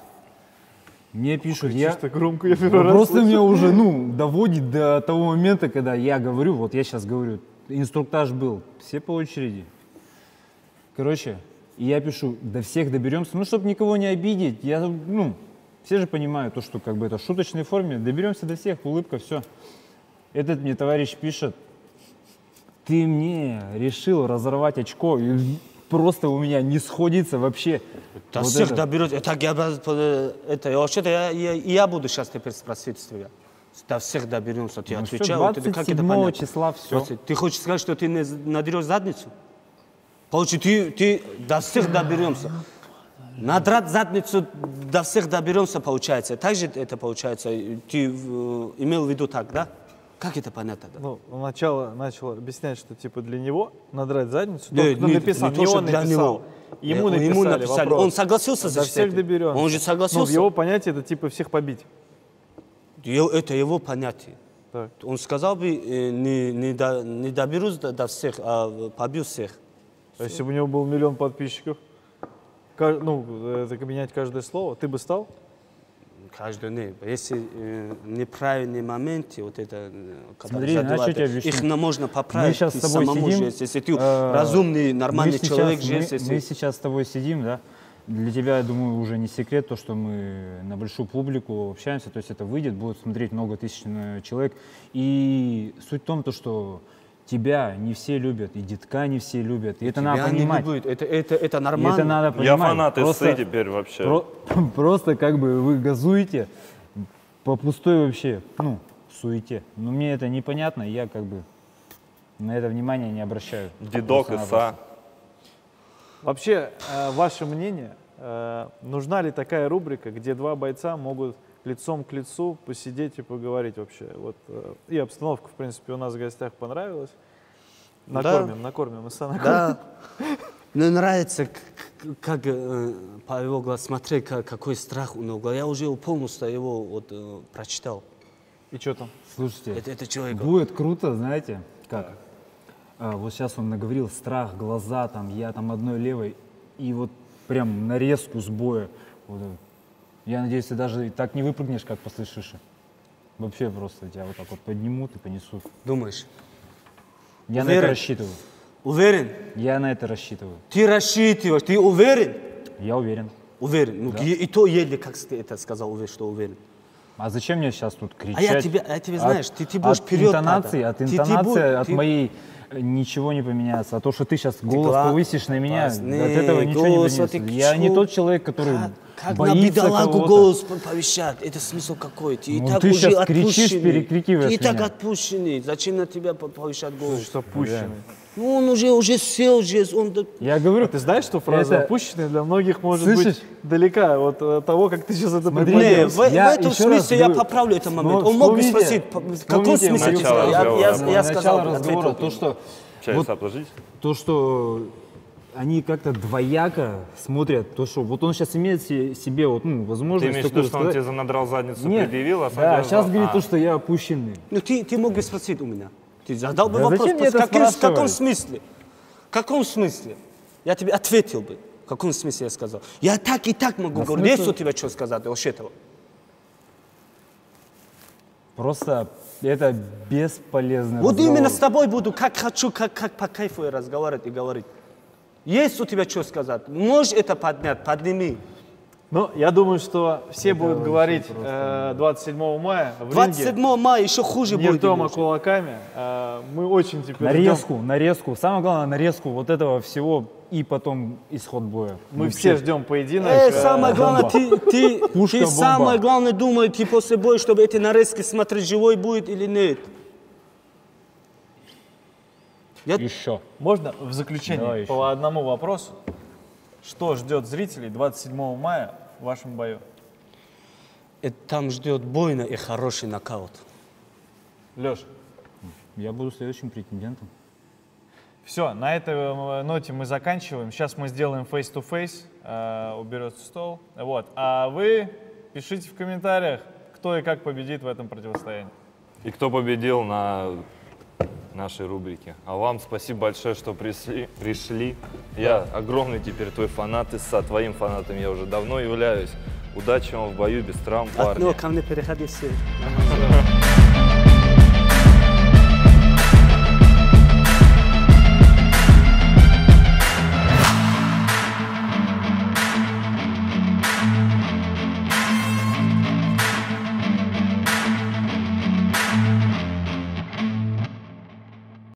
[SPEAKER 2] Мне пишут, я...
[SPEAKER 3] Чисто громко я первый раз
[SPEAKER 2] Просто
[SPEAKER 3] слышу.
[SPEAKER 2] меня уже, доводит до того момента, когда я говорю, вот я сейчас говорю, инструктаж был, все по очереди. Короче, и я пишу, до всех доберемся, ну, чтобы никого не обидеть, все же понимают, то, что как бы это в шуточной форме, доберемся до всех, улыбка, все. Этот мне товарищ пишет, ты мне решил разорвать очко, и просто у меня не сходится вообще.
[SPEAKER 1] До
[SPEAKER 2] Вот
[SPEAKER 1] всех
[SPEAKER 2] это.
[SPEAKER 1] доберется. Так, вообще-то я буду сейчас теперь спросить тебя. До всех доберемся. Ты
[SPEAKER 2] Ну всё,
[SPEAKER 1] отвечал, вот это как это
[SPEAKER 2] 27
[SPEAKER 1] понятно?
[SPEAKER 2] числа все.
[SPEAKER 1] Просто ты хочешь сказать, что ты не надерешь задницу? Получи, ты до всех доберемся. Надрать задницу до всех доберемся, получается. Так же это получается? Ты имел в виду так, да? Как это понятно? Да?
[SPEAKER 3] Ну, сначала начал объяснять, что типа для него надрать задницу.
[SPEAKER 1] Нет,
[SPEAKER 3] Тот, кто
[SPEAKER 1] нет,
[SPEAKER 3] написал,
[SPEAKER 1] не
[SPEAKER 3] не
[SPEAKER 1] то, что
[SPEAKER 3] он
[SPEAKER 1] для
[SPEAKER 3] написал.
[SPEAKER 1] него.
[SPEAKER 3] Ему написали вопрос.
[SPEAKER 1] Он согласился
[SPEAKER 3] До
[SPEAKER 1] защитить?
[SPEAKER 3] всех доберемся.
[SPEAKER 1] Он же согласился?
[SPEAKER 3] Ну, в его понятии это типа всех побить.
[SPEAKER 1] Это его понятие.
[SPEAKER 3] Так.
[SPEAKER 1] Он сказал бы, не доберусь до всех, а побью всех.
[SPEAKER 3] А если бы у него был 1 миллион подписчиков, это менять каждое слово, ты бы стал?
[SPEAKER 1] Каждый не. Если неправильные моменты, вот это, когда
[SPEAKER 2] Смотри, знаешь,
[SPEAKER 1] задевают,
[SPEAKER 2] что я тебе объясню?
[SPEAKER 1] их можно поправить.
[SPEAKER 2] Мы сейчас
[SPEAKER 1] ты
[SPEAKER 2] с тобой
[SPEAKER 1] самому
[SPEAKER 2] сидим,
[SPEAKER 1] же, если ты разумный, нормальный
[SPEAKER 2] мы
[SPEAKER 1] человек,
[SPEAKER 2] сейчас,
[SPEAKER 1] же,
[SPEAKER 2] мы сейчас с тобой сидим, да? Для тебя, я думаю, уже не секрет то, что мы на большую публику общаемся, то есть это выйдет, будет смотреть много тысяч человек. И суть в том, то, что тебя не все любят, и детка не все любят, и это надо понимать.
[SPEAKER 1] Это
[SPEAKER 2] И
[SPEAKER 1] нормально.
[SPEAKER 2] это надо понимать.
[SPEAKER 4] Я фанат
[SPEAKER 2] Просто-
[SPEAKER 4] СС теперь вообще.
[SPEAKER 2] Просто как бы вы газуете по пустой вообще, суете. Но мне это непонятно, и я как бы на это внимание не обращаю.
[SPEAKER 4] Дедок,
[SPEAKER 2] Просто-напросто.
[SPEAKER 4] ИСа.
[SPEAKER 3] Вообще, ваше мнение, нужна ли такая рубрика, где два бойца могут лицом к лицу посидеть и поговорить вообще? Вот, и обстановка, в принципе, у нас в гостях понравилась. Накормим ИСа, накормим.
[SPEAKER 1] Да. Мне нравится, как по его глазу, смотри, какой страх у него. Я уже полностью его прочитал.
[SPEAKER 3] И что там?
[SPEAKER 2] Слушайте,
[SPEAKER 1] Это человек.
[SPEAKER 2] будет круто, знаете, как? Вот сейчас он наговорил страх, глаза, там, я там одной левой, и вот прям нарезку с боя. Вот это. Я надеюсь, ты даже так не выпрыгнешь, как после Шиши. Вообще просто тебя вот так вот поднимут и понесут.
[SPEAKER 1] Думаешь?
[SPEAKER 2] Я на
[SPEAKER 1] Уверен?
[SPEAKER 2] это рассчитываю.
[SPEAKER 1] Уверен?
[SPEAKER 2] Я на это рассчитываю.
[SPEAKER 1] Ты рассчитываешь, ты уверен?
[SPEAKER 2] Я уверен.
[SPEAKER 1] Уверен. Ну, и то еле, как ты это сказал, уверен, что уверен.
[SPEAKER 2] А зачем мне сейчас тут кричать?
[SPEAKER 1] А я тебя знаешь, ты будешь
[SPEAKER 2] от
[SPEAKER 1] вперед
[SPEAKER 2] интонации,
[SPEAKER 1] надо.
[SPEAKER 2] от
[SPEAKER 1] Ты
[SPEAKER 2] интонации, от
[SPEAKER 1] ты-
[SPEAKER 2] моей ничего не поменяется. А то, что ты сейчас голос
[SPEAKER 1] гла-
[SPEAKER 2] повысишь на меня,
[SPEAKER 1] Пацаны,
[SPEAKER 2] от этого ничего не
[SPEAKER 1] голос,
[SPEAKER 2] поменяется.
[SPEAKER 1] ты
[SPEAKER 2] Я не
[SPEAKER 1] чё?
[SPEAKER 2] тот человек, который
[SPEAKER 1] Как на
[SPEAKER 2] боится
[SPEAKER 1] бедолагу
[SPEAKER 2] кого-то.
[SPEAKER 1] голос повещать? Это смысл какой? Ты и
[SPEAKER 2] Ну,
[SPEAKER 1] так
[SPEAKER 2] ты
[SPEAKER 1] уже
[SPEAKER 2] щас кричишь,
[SPEAKER 1] отпущенный.
[SPEAKER 2] перекрикиваешь
[SPEAKER 1] Ты и так
[SPEAKER 2] меня.
[SPEAKER 1] отпущенный. Зачем на тебя повещать голос?
[SPEAKER 3] Что опущенный.
[SPEAKER 1] Ну, он уже сел, он...
[SPEAKER 2] Я говорю,
[SPEAKER 3] А ты знаешь, что фраза
[SPEAKER 2] Это-
[SPEAKER 3] «опущенный» для многих может
[SPEAKER 2] Слышишь?
[SPEAKER 3] быть далека от того, как ты сейчас это
[SPEAKER 2] Смотри,
[SPEAKER 1] Не,
[SPEAKER 3] преподносишь?
[SPEAKER 1] в
[SPEAKER 2] Я
[SPEAKER 1] этом
[SPEAKER 2] еще раз
[SPEAKER 1] смысле я
[SPEAKER 2] говорю,
[SPEAKER 1] поправлю этот момент.
[SPEAKER 2] ну,
[SPEAKER 1] Он мог бы
[SPEAKER 2] вспомните-
[SPEAKER 1] спросить, в каком
[SPEAKER 2] вспомните
[SPEAKER 1] смысле ты
[SPEAKER 4] начало
[SPEAKER 1] сказал?
[SPEAKER 4] разговора.
[SPEAKER 1] Я сказал,
[SPEAKER 2] начало разговора,
[SPEAKER 1] ответил.
[SPEAKER 2] то, что
[SPEAKER 4] Чай
[SPEAKER 2] вот
[SPEAKER 4] отложить?
[SPEAKER 2] то, что они как-то двояко смотрят, то, что вот он сейчас имеет себе вот,
[SPEAKER 4] Ты
[SPEAKER 2] возможность
[SPEAKER 4] имеешь в
[SPEAKER 2] такую
[SPEAKER 4] виду, что он
[SPEAKER 2] сказать.
[SPEAKER 4] тебе надрал задницу,
[SPEAKER 2] Нет,
[SPEAKER 4] предъявил, а сам
[SPEAKER 2] да,
[SPEAKER 4] тебе
[SPEAKER 2] сейчас
[SPEAKER 4] сказал,
[SPEAKER 2] говорит то, что я опущенный.
[SPEAKER 1] Ну, ты мог бы спросить у меня. Ты задал бы
[SPEAKER 2] Да
[SPEAKER 1] вопрос.
[SPEAKER 2] зачем мне это
[SPEAKER 1] В каком
[SPEAKER 2] спрашивать?
[SPEAKER 1] смысле? В каком смысле? Я тебе ответил бы. В каком смысле я сказал? Я так и так могу
[SPEAKER 2] Да
[SPEAKER 1] говорить.
[SPEAKER 2] смысл-
[SPEAKER 1] Есть у тебя что сказать вообще этого?
[SPEAKER 2] Просто это бесполезно.
[SPEAKER 1] Вот именно с тобой буду, как хочу, как по кайфу разговаривать и говорить. Есть у тебя что сказать? Можешь это поднять, подними.
[SPEAKER 3] Ну, я думаю, что все будут говорить 27 мая в
[SPEAKER 1] 27
[SPEAKER 3] ринге
[SPEAKER 1] мая еще хуже
[SPEAKER 3] не
[SPEAKER 1] будет.
[SPEAKER 3] дома
[SPEAKER 1] может.
[SPEAKER 3] кулаками. Мы очень теперь
[SPEAKER 2] Нарезку, нарезку. Самое главное, нарезку вот этого всего и потом исход боя.
[SPEAKER 3] мы все ждем поединок.
[SPEAKER 1] Самое главное, ты
[SPEAKER 2] Пушка-бомба.
[SPEAKER 1] самое главное думай, ты после боя, чтобы эти нарезки смотреть, живой будет или нет.
[SPEAKER 2] Еще.
[SPEAKER 3] Можно в заключение
[SPEAKER 2] Давай
[SPEAKER 3] по одному вопросу? Что ждет зрителей 27 мая в вашем бою?
[SPEAKER 1] Там ждет бойня и хороший нокаут.
[SPEAKER 3] Леш,
[SPEAKER 2] Я буду следующим претендентом.
[SPEAKER 3] все, на этой ноте мы заканчиваем. Сейчас мы сделаем face-to-face, уберется стол. Вот. А вы пишите в комментариях, кто и как победит в этом противостоянии.
[SPEAKER 4] И кто победил на нашей рубрике. А вам спасибо большое, что пришли. Я огромный теперь твой фанат, и со твоим фанатом я уже давно являюсь. Удачи вам в бою без травм, парни.
[SPEAKER 1] Ко мне переходи все.